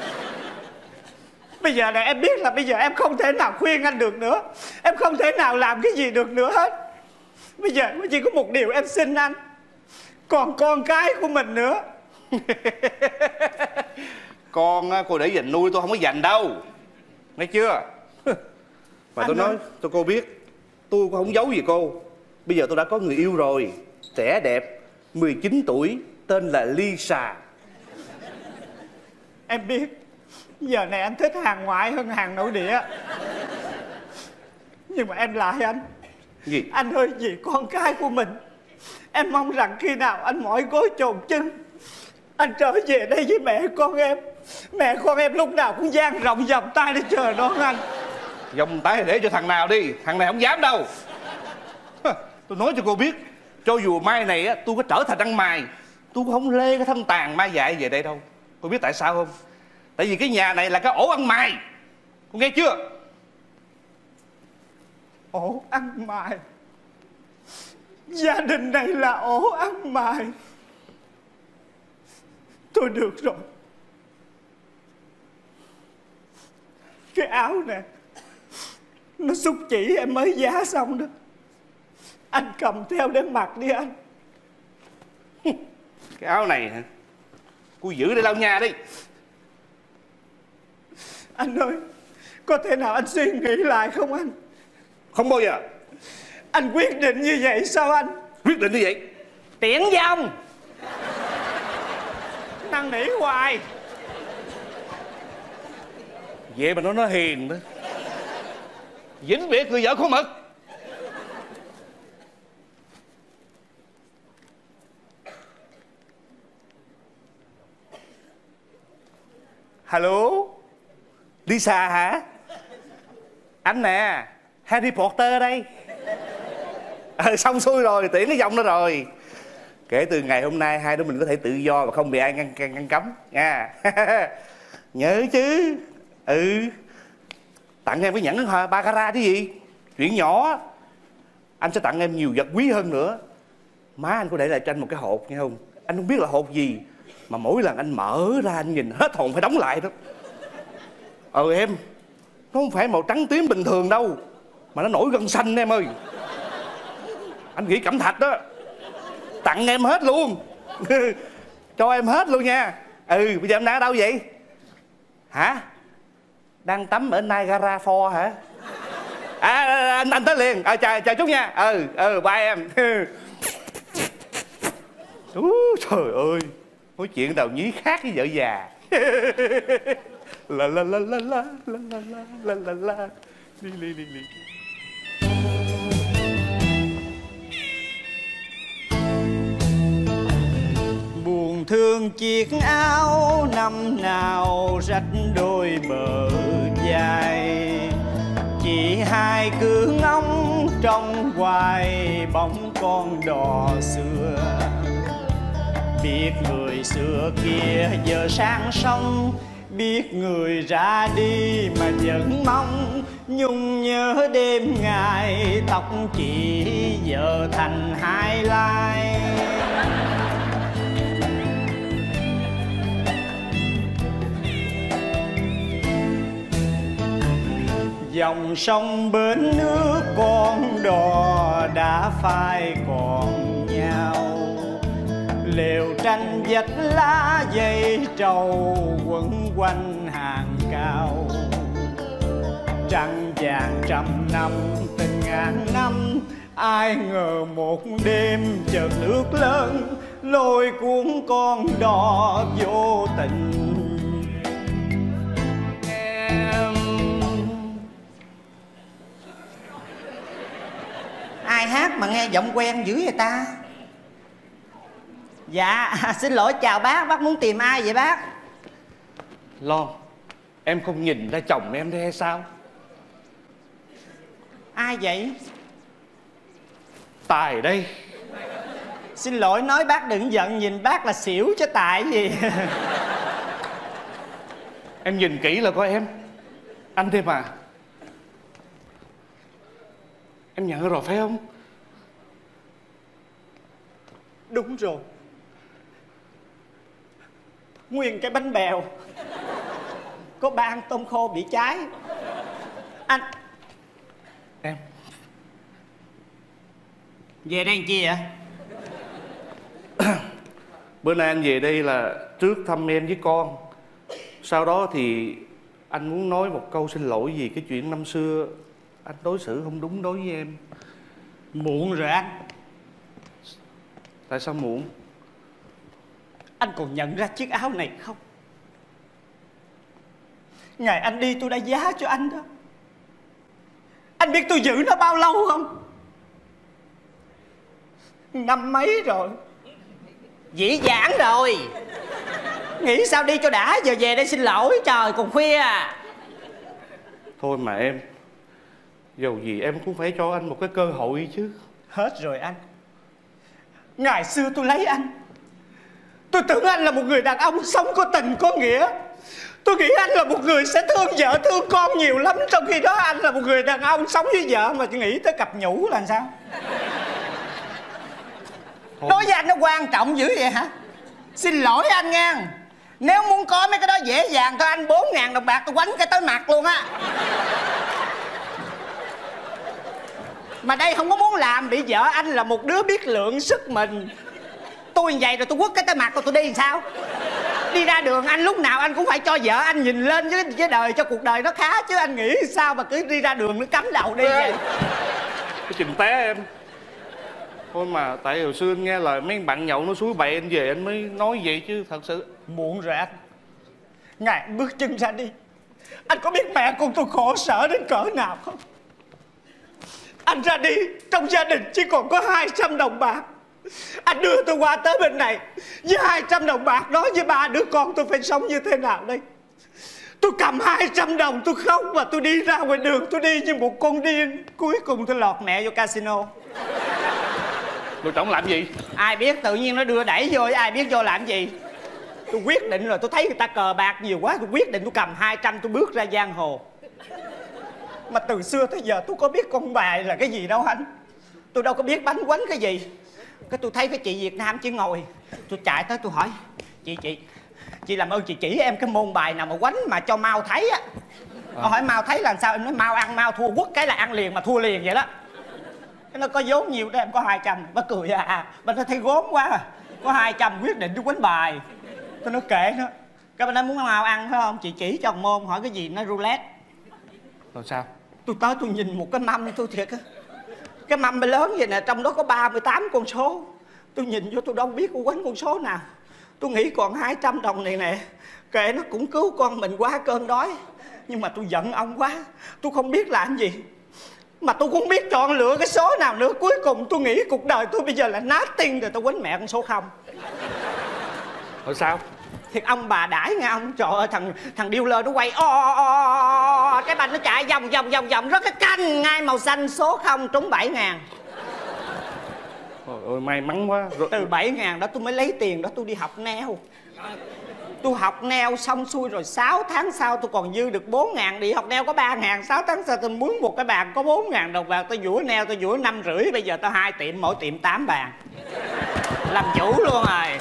Bây giờ này em biết là bây giờ em không thể nào khuyên anh được nữa, em không thể nào làm cái gì được nữa hết. Bây giờ chỉ có một điều em xin anh, còn con cái của mình nữa. Con cô để dành nuôi, tôi không có dành đâu, nghe chưa? Mà tôi nói cho cô biết, tôi cũng không giấu gì cô. Bây giờ tôi đã có người yêu rồi, trẻ đẹp, mười chín tuổi, tên là Lisa. Em biết giờ này anh thích hàng ngoại hơn hàng nội địa, nhưng mà em lại anh. Gì? Anh ơi, vì con cái của mình, em mong rằng khi nào anh mỏi gối chồn chân, anh trở về đây với mẹ con em. Mẹ con em lúc nào cũng dang rộng vòng tay để chờ đón anh. Vòng tay để cho thằng nào đi, thằng này không dám đâu. Tôi nói cho cô biết, cho dù mai này á tôi có trở thành ăn mày, tôi cũng không lê cái thân tàn ma dại về đây đâu. Cô biết tại sao không? Tại vì cái nhà này là cái ổ ăn mày. Cô nghe chưa? Ổ ăn mày? Gia đình này là ổ ăn mày? Thôi được rồi. Cái áo nè, nó xúc chỉ em mới giá xong đó, anh cầm theo để mặc đi anh. Cái áo này hả? Cô giữ để lau nhà đi. Anh ơi, có thể nào anh suy nghĩ lại không anh? Không bao giờ. Anh quyết định như vậy sao anh? Quyết định như vậy. Tiễn vong. Năn nỉ hoài. Vậy mà nó nó hiền đó. Vĩnh biệt người vợ có mực. Hello, Lisa hả? Anh nè, Harry Potter đây. Ờ, xong xuôi rồi, tiễn cái vòng đó rồi. Kể từ ngày hôm nay hai đứa mình có thể tự do và không bị ai ngăn ngăn, ngăn cấm nha. Nhớ chứ. Ừ. Tặng em cái nhẫn baccarat chứ gì. Chuyện nhỏ. Anh sẽ tặng em nhiều vật quý hơn nữa. Má anh có để lại cho anh một cái hộp nghe không? Anh không biết là hộp gì, mà mỗi lần anh mở ra anh nhìn hết hồn phải đóng lại đó. Ờ em, nó không phải màu trắng tím bình thường đâu, mà nó nổi gân xanh em ơi. Anh nghĩ cẩm thạch đó. Tặng em hết luôn. Cho em hết luôn nha. Ừ, bây giờ em đang ở đâu vậy? Hả? Đang tắm ở Niagara Falls hả? À, anh anh tới liền. À, chào chào chút nha. Ừ, ừ, bye em. Úi, trời ơi, nói chuyện đầu nhí khác với vợ già. La la la la la la la la la la. Li li li li. Buồn thương chiếc áo năm nào rách đôi bờ dài, chỉ hai cứ ngóng trong hoài bóng con đò xưa. Biết người xưa kia giờ sang sông, Biết người ra đi mà vẫn mong nhung nhớ đêm ngày. Tóc chị giờ thành hai lai. Dòng sông bến nước con đò đã phai còn nhau. Lều tranh vách lá dây trầu quấn quanh hàng cao. Trăng vàng trăm năm tình ngàn năm, ai ngờ một đêm chợt nước lớn lôi cuốn con đò vô tình. Em ai hát mà nghe giọng quen dữ vậy ta? Dạ xin lỗi, chào bác, bác muốn tìm ai vậy bác? Lon, em không nhìn ra chồng em đây hay sao? Ai vậy? Tài đây. Xin lỗi, nói bác đừng giận, nhìn bác là xỉu chứ tại gì. Em nhìn kỹ là có em. Anh thế mà. Em nhận rồi phải không? Đúng rồi. Nguyên cái bánh bèo có ba ăn tôm khô bị cháy. Anh Em về đây làm chi vậy? bữa nay anh về đây là trước thăm em với con. Sau đó thì anh muốn nói một câu xin lỗi vì cái chuyện năm xưa anh đối xử không đúng đối với em. Muộn rồi anh. Tại sao muộn? Anh còn nhận ra chiếc áo này không? Ngày anh đi tôi đã giá cho anh đó. Anh biết tôi giữ nó bao lâu không? Năm mấy rồi. Dĩ dãn rồi. Nghĩ sao đi cho đã, giờ về đây xin lỗi, trời còn khuya à. Thôi mà em, dầu gì em cũng phải cho anh một cái cơ hội chứ. Hết rồi anh. Ngày xưa tôi lấy anh, tôi tưởng anh là một người đàn ông sống có tình có nghĩa. Tôi nghĩ anh là một người sẽ thương vợ thương con nhiều lắm. Trong khi đó anh là một người đàn ông sống với vợ mà chỉ nghĩ tới cặp nhũ là sao? Thôi. Đối với anh nó quan trọng dữ vậy hả? Xin lỗi anh nha. Nếu muốn có mấy cái đó dễ dàng thôi, anh bốn ngàn đồng bạc tôi quánh cái tới mặt luôn á. Mà đây không có muốn làm, bị vợ anh là một đứa biết lượng sức mình. Tôi như vậy rồi tôi quất cái tới mặt rồi tôi đi làm sao? Đi ra đường anh lúc nào anh cũng phải cho vợ anh nhìn lên với cái đời, cho cuộc đời nó khá chứ. Anh nghĩ sao mà cứ đi ra đường nó cắm đầu đi vậy? Cái trình té em. Thôi mà tại hồi xưa anh nghe lời mấy bạn nhậu nó suối bậy anh về anh mới nói vậy chứ thật sự. Muộn rồi anh. Ngày anh bước chân ra đi, anh có biết mẹ con tôi khổ sở đến cỡ nào không? Anh ra đi, trong gia đình chỉ còn có hai trăm đồng bạc. Anh đưa tôi qua tới bên này với hai trăm đồng bạc đó, với ba đứa con tôi phải sống như thế nào đây? Tôi cầm hai trăm đồng tôi khóc và tôi đi ra ngoài đường, tôi đi như một con điên. Cuối cùng tôi lọt mẹ vô casino. Rồi trọng làm gì? Ai biết, tự nhiên nó đưa đẩy vô, ai biết vô làm gì. Tôi quyết định rồi, tôi thấy người ta cờ bạc nhiều quá, tôi quyết định tôi cầm hai trăm tôi bước ra giang hồ. Mà từ xưa tới giờ tôi có biết con bài là cái gì đâu anh. Tôi đâu có biết bánh quánh cái gì. Cái tôi thấy cái chị Việt Nam chỉ ngồi, tôi chạy tới tôi hỏi: Chị chị Chị làm ơn chị chỉ em cái môn bài nào mà quánh mà cho mau thấy á. à. Hỏi mau thấy là sao, em nói mau ăn mau thua, quất cái là ăn liền mà thua liền vậy đó. Cái nó có vốn nhiều đó, em có hai trăm. Bà cười à, à. Bà thấy gốm quá à. Có hai trăm quyết định tôi quánh bài. Tôi nói kệ nó. Cái bà nói muốn mau ăn phải không? Chị chỉ cho một môn. Hỏi cái gì? Nó roulette. Rồi sao? Tôi tới tôi nhìn một cái mâm tôi thiệt á. Cái mâm lớn vậy nè, trong đó có ba mươi tám con số. Tôi nhìn vô tôi đâu biết tôi quánh con số nào. Tôi nghĩ còn hai trăm đồng này nè, kệ nó cũng cứu con mình qua cơn đói. Nhưng mà tôi giận ông quá, tôi không biết làm gì. Mà tôi cũng không biết chọn lựa cái số nào nữa. Cuối cùng tôi nghĩ cuộc đời tôi bây giờ là nát tiên rồi, tôi quánh mẹ con số không. Rồi sao? Thiệt ông bà đãi nghe ông. Trời ơi, thằng thằng dealer nó quay o o o, cái banh nó chạy vòng vòng vòng vòng rất cái canh ngay màu xanh, số không trúng bảy ngàn. Trời ơi may mắn quá. Rồi... Từ bảy ngàn đó tôi mới lấy tiền đó tôi đi học neo. Tôi học neo xong xuôi rồi, sáu tháng sau tôi còn dư được bốn ngàn. Đi học neo có ba ngàn, sáu tháng sau tôi mướn một cái bàn có bốn ngàn đồng bạc. Tôi vũa neo tôi vũa năm rưỡi. Bây giờ tôi hai tiệm, mỗi tiệm tám bàn, làm chủ luôn rồi.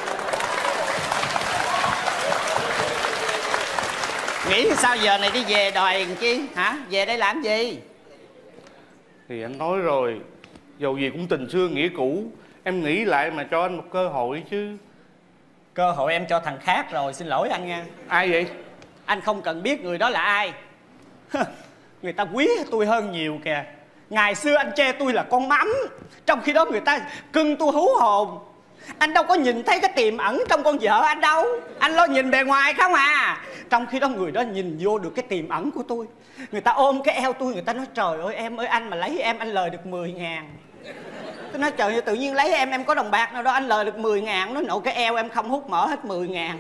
Nghĩ sao giờ này đi về đòi chi hả? Về đây làm gì? Thì anh nói rồi, dầu gì cũng tình xưa nghĩa cũ. Em nghĩ lại mà cho anh một cơ hội chứ. Cơ hội em cho thằng khác rồi, xin lỗi anh nha. Ai vậy? Anh không cần biết người đó là ai. Người ta quý tôi hơn nhiều kìa. Ngày xưa anh chê tôi là con mắm, trong khi đó người ta cưng tôi hú hồn. Anh đâu có nhìn thấy cái tiềm ẩn trong con vợ anh đâu. Anh lo nhìn bề ngoài không à. Trong khi đó người đó nhìn vô được cái tiềm ẩn của tôi. Người ta ôm cái eo tôi, người ta nói trời ơi em ơi, anh mà lấy em anh lời được mười ngàn. Tôi nói trời ơi, tự nhiên lấy em em có đồng bạc nào đó anh lời được mười ngàn. Nói nộ cái eo em không hút mỡ hết mười ngàn.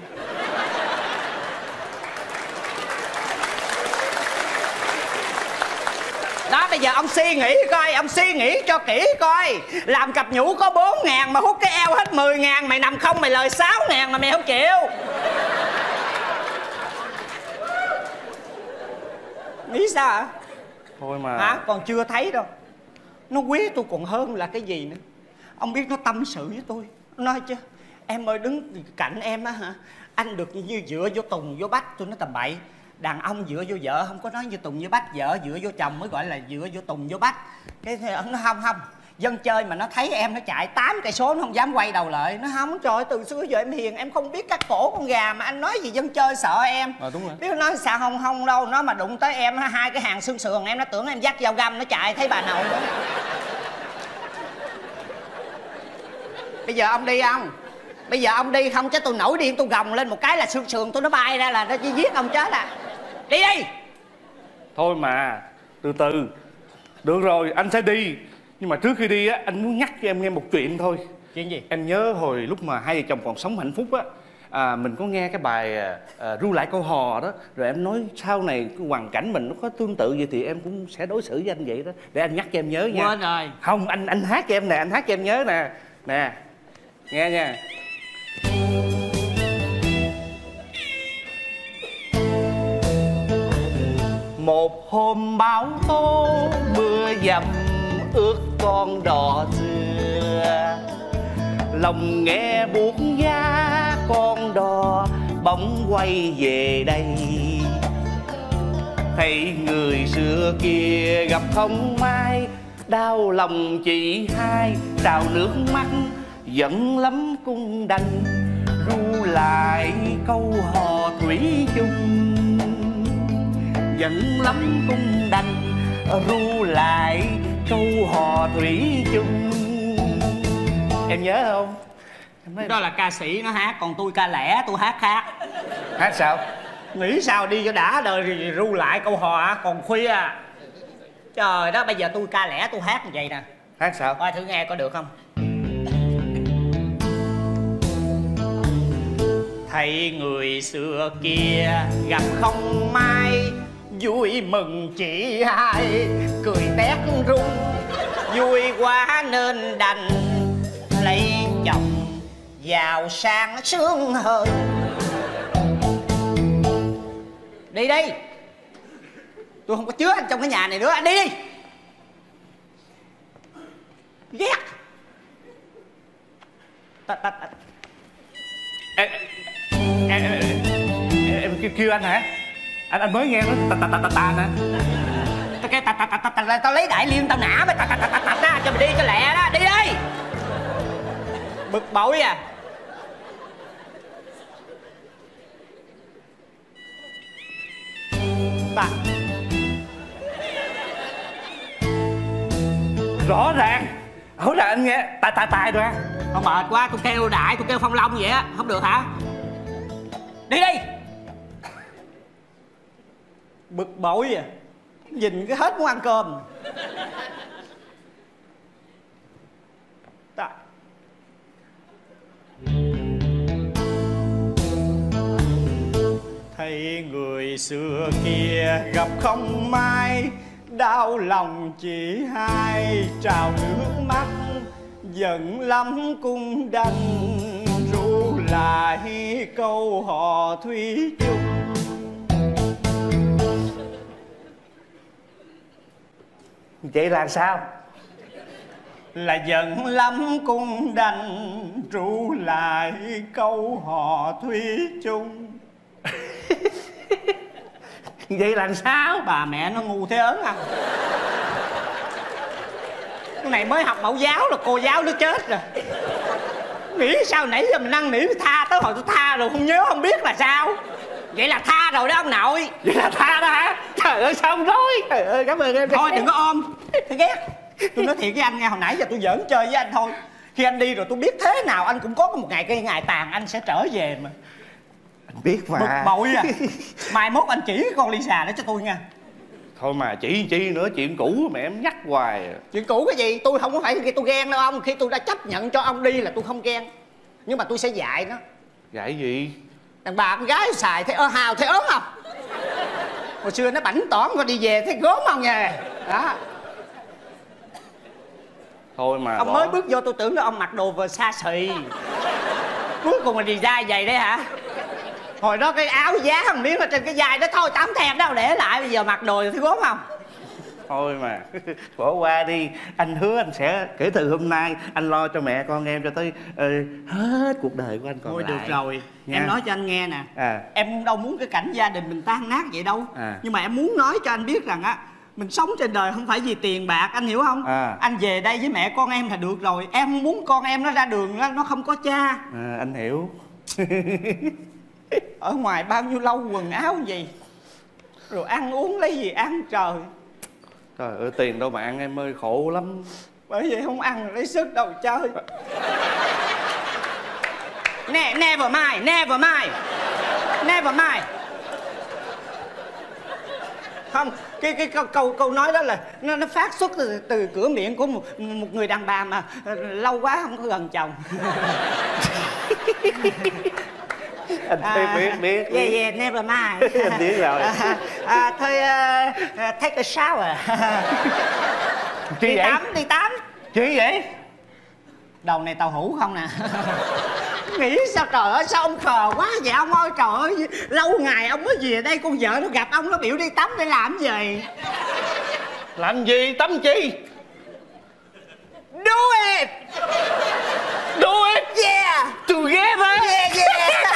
Đó, bây giờ ông suy nghĩ coi, ông suy nghĩ cho kỹ coi. Làm cặp nhũ có bốn ngàn mà hút cái eo hết mười ngàn. Mày nằm không mày lời sáu ngàn mà mày không chịu. Nghĩ sao hả? Thôi mà Hả? Còn chưa thấy đâu. Nó quý tôi còn hơn là cái gì nữa. Ông biết nó tâm sự với tôi. Nó nói chứ em ơi đứng cạnh em á hả, anh được như dựa vô Tùng vô Bách. Tôi nói tầm bậy. Đàn ông dựa vô vợ không có nói như Tùng với Bách. Vợ dựa vô chồng mới gọi là dựa vô Tùng vô Bách. Cái nó không không dân chơi mà nó thấy em nó chạy tám cây số nó không dám quay đầu lại. Nó không, trời ơi, từ xưa giờ em hiền, em không biết cắt cổ con gà mà anh nói gì dân chơi sợ em. À, đúng rồi. Biết nó nói sao không không đâu. Nó mà đụng tới em hai cái hàng xương sườn em nó tưởng em dắt dao găm nó chạy thấy bà nội đó. Bây giờ ông đi không? Bây giờ ông đi không chứ tôi nổi điên tôi gồng lên một cái là xương sườn tôi nó bay ra là nó chỉ giết ông chết à. Đi đi. Thôi mà từ từ. Được rồi anh sẽ đi. Nhưng mà trước khi đi á, anh muốn nhắc cho em nghe một chuyện thôi. Chuyện gì? Em nhớ hồi lúc mà hai vợ chồng còn sống hạnh phúc á, à, mình có nghe cái bài à, ru lại câu hò đó. Rồi em nói sau này cái hoàn cảnh mình nó có tương tự vậy thì em cũng sẽ đối xử với anh vậy đó. Để anh nhắc cho em nhớ nha. Quên rồi. Không, anh anh hát cho em nè, anh hát cho em nhớ nè. Nè, nghe nha. Một hôm bão tố mưa dầm ướt con đò xưa, lòng nghe buốt giá con đò bỗng quay về đây. Thấy người xưa kia gặp không may, đau lòng chị hai trào nước mắt giận lắm cung đành ru lại câu hò thủy chung. Giận lắm cung đành ru lại câu hò thủy chung. Em nhớ không? Em nói... Đó là ca sĩ nó hát, còn tôi ca lẻ, tôi hát khác. Hát sao? Nghĩ sao đi cho đã đời thì ru lại câu hò còn khuya. Trời đó, bây giờ tôi ca lẻ tôi hát như vậy nè. Hát sao? Coi thử nghe có được không? Thấy người xưa kia gặp không may, vui mừng chị hai cười tét rung. Vui quá nên đành lấy chồng giàu sang sướng hơn. Đi đi. Tôi không có chứa anh trong cái nhà này nữa. Anh đi đi. Ghét. Ta, ta, ta. Em, em, em, em kêu, kêu anh hả? Anh anh mới nghe nó tà tà tà tà tà nè. Tao kêu tà tà tà tà tà, tao lấy đại liên tao nã mày tà tà tà tà tà ra cho mày đi cho lẹ đó. Đi đi. Bực bội à. Ta. Rõ ràng. Rõ ràng anh nghe tài tài tài rồi. Không mệt quá, tôi kêu đại, tôi kêu Phong Long vậy á, không được hả? Đi đi. Bực bội à. Nhìn cái hết muốn ăn cơm. Ta. Thấy người xưa kia gặp không may, đau lòng chị hai trào nước mắt. Giận lắm cung đành ru lại câu hò thủy chung. Vậy là sao? Là giận lắm cũng đành ru lại câu hò thủy chung. Vậy là sao? Bà mẹ nó ngu thế ớn à. Cái này mới học mẫu giáo là cô giáo nó chết rồi. Nghĩ sao nãy giờ mình năn nỉ tha tới hồi tôi tha rồi không nhớ không biết là sao. Vậy là tha rồi đó ông nội. Vậy là tha đó hả? Trời ơi sao không nói. Trời ơi cảm ơn em. Thôi đừng có ôm. Tôi ghét. Tôi nói thiệt với anh nghe, hồi nãy giờ tôi giỡn chơi với anh thôi. Khi anh đi rồi tôi biết thế nào anh cũng có một ngày cái ngày tàn anh sẽ trở về mà. Anh biết mà. Bực bội à. Mai mốt anh chỉ con Lisa đó cho tôi nha. Thôi mà chỉ chi nữa, chuyện cũ mà em nhắc hoài. Chuyện cũ cái gì? Tôi không có phải khi tôi ghen đâu ông. Khi tôi đã chấp nhận cho ông đi là tôi không ghen. Nhưng mà tôi sẽ dạy nó. Dạy gì? Đàn bà con gái xài thấy ơ hào thấy ớn không? Hồi xưa nó bảnh tỏn rồi đi về thấy gớm không nha. Đó. Thôi mà ông bỏ. mới bước vô tôi tưởng là ông mặc đồ vừa xa xỉ. Cuối cùng là đi dai vậy đấy hả? Hồi đó cái áo giá thằng miếng ở trên cái vai đó thôi tắm thèm đâu để lại, bây giờ mặc đồ thấy gớm không? Thôi mà bỏ qua đi. Anh hứa anh sẽ kể từ hôm nay anh lo cho mẹ con em cho tới uh, hết cuộc đời của anh còn thôi lại. được rồi nha. Em nói cho anh nghe nè. À. Em đâu muốn cái cảnh gia đình mình tan nát vậy đâu. À. Nhưng mà em muốn nói cho anh biết rằng á, mình sống trên đời không phải vì tiền bạc, anh hiểu không? À. Anh về đây với mẹ con em là được rồi. Em không muốn con em nó ra đường nó không có cha. À, anh hiểu. Ở ngoài bao nhiêu lâu quần áo gì, rồi ăn uống lấy gì ăn trời. Trời ơi tiền đâu mà ăn em ơi, khổ lắm. Bởi vậy không ăn lấy sức đâu chơi. Nè, never mind, never mind, never mind. Không, cái cái câu câu, câu nói đó là nó nó phát xuất từ, từ cửa miệng của một một người đàn bà mà lâu quá không có gần chồng. Anh à, biết biết biết. Yeah yeah never mind. Anh biết rồi. À, à, thôi uh, take a shower. Chi đi vậy? tắm đi tắm. Chi vậy? Đầu này tàu hũ không nè. Nghĩ sao trời ơi sao ông khờ quá vậy ông ơi, trời ơi lâu ngày ông mới về đây con vợ nó gặp ông nó biểu đi tắm để làm gì? Làm gì? Tắm chi? Do it. Do it. Yeah. Together. Yeah yeah.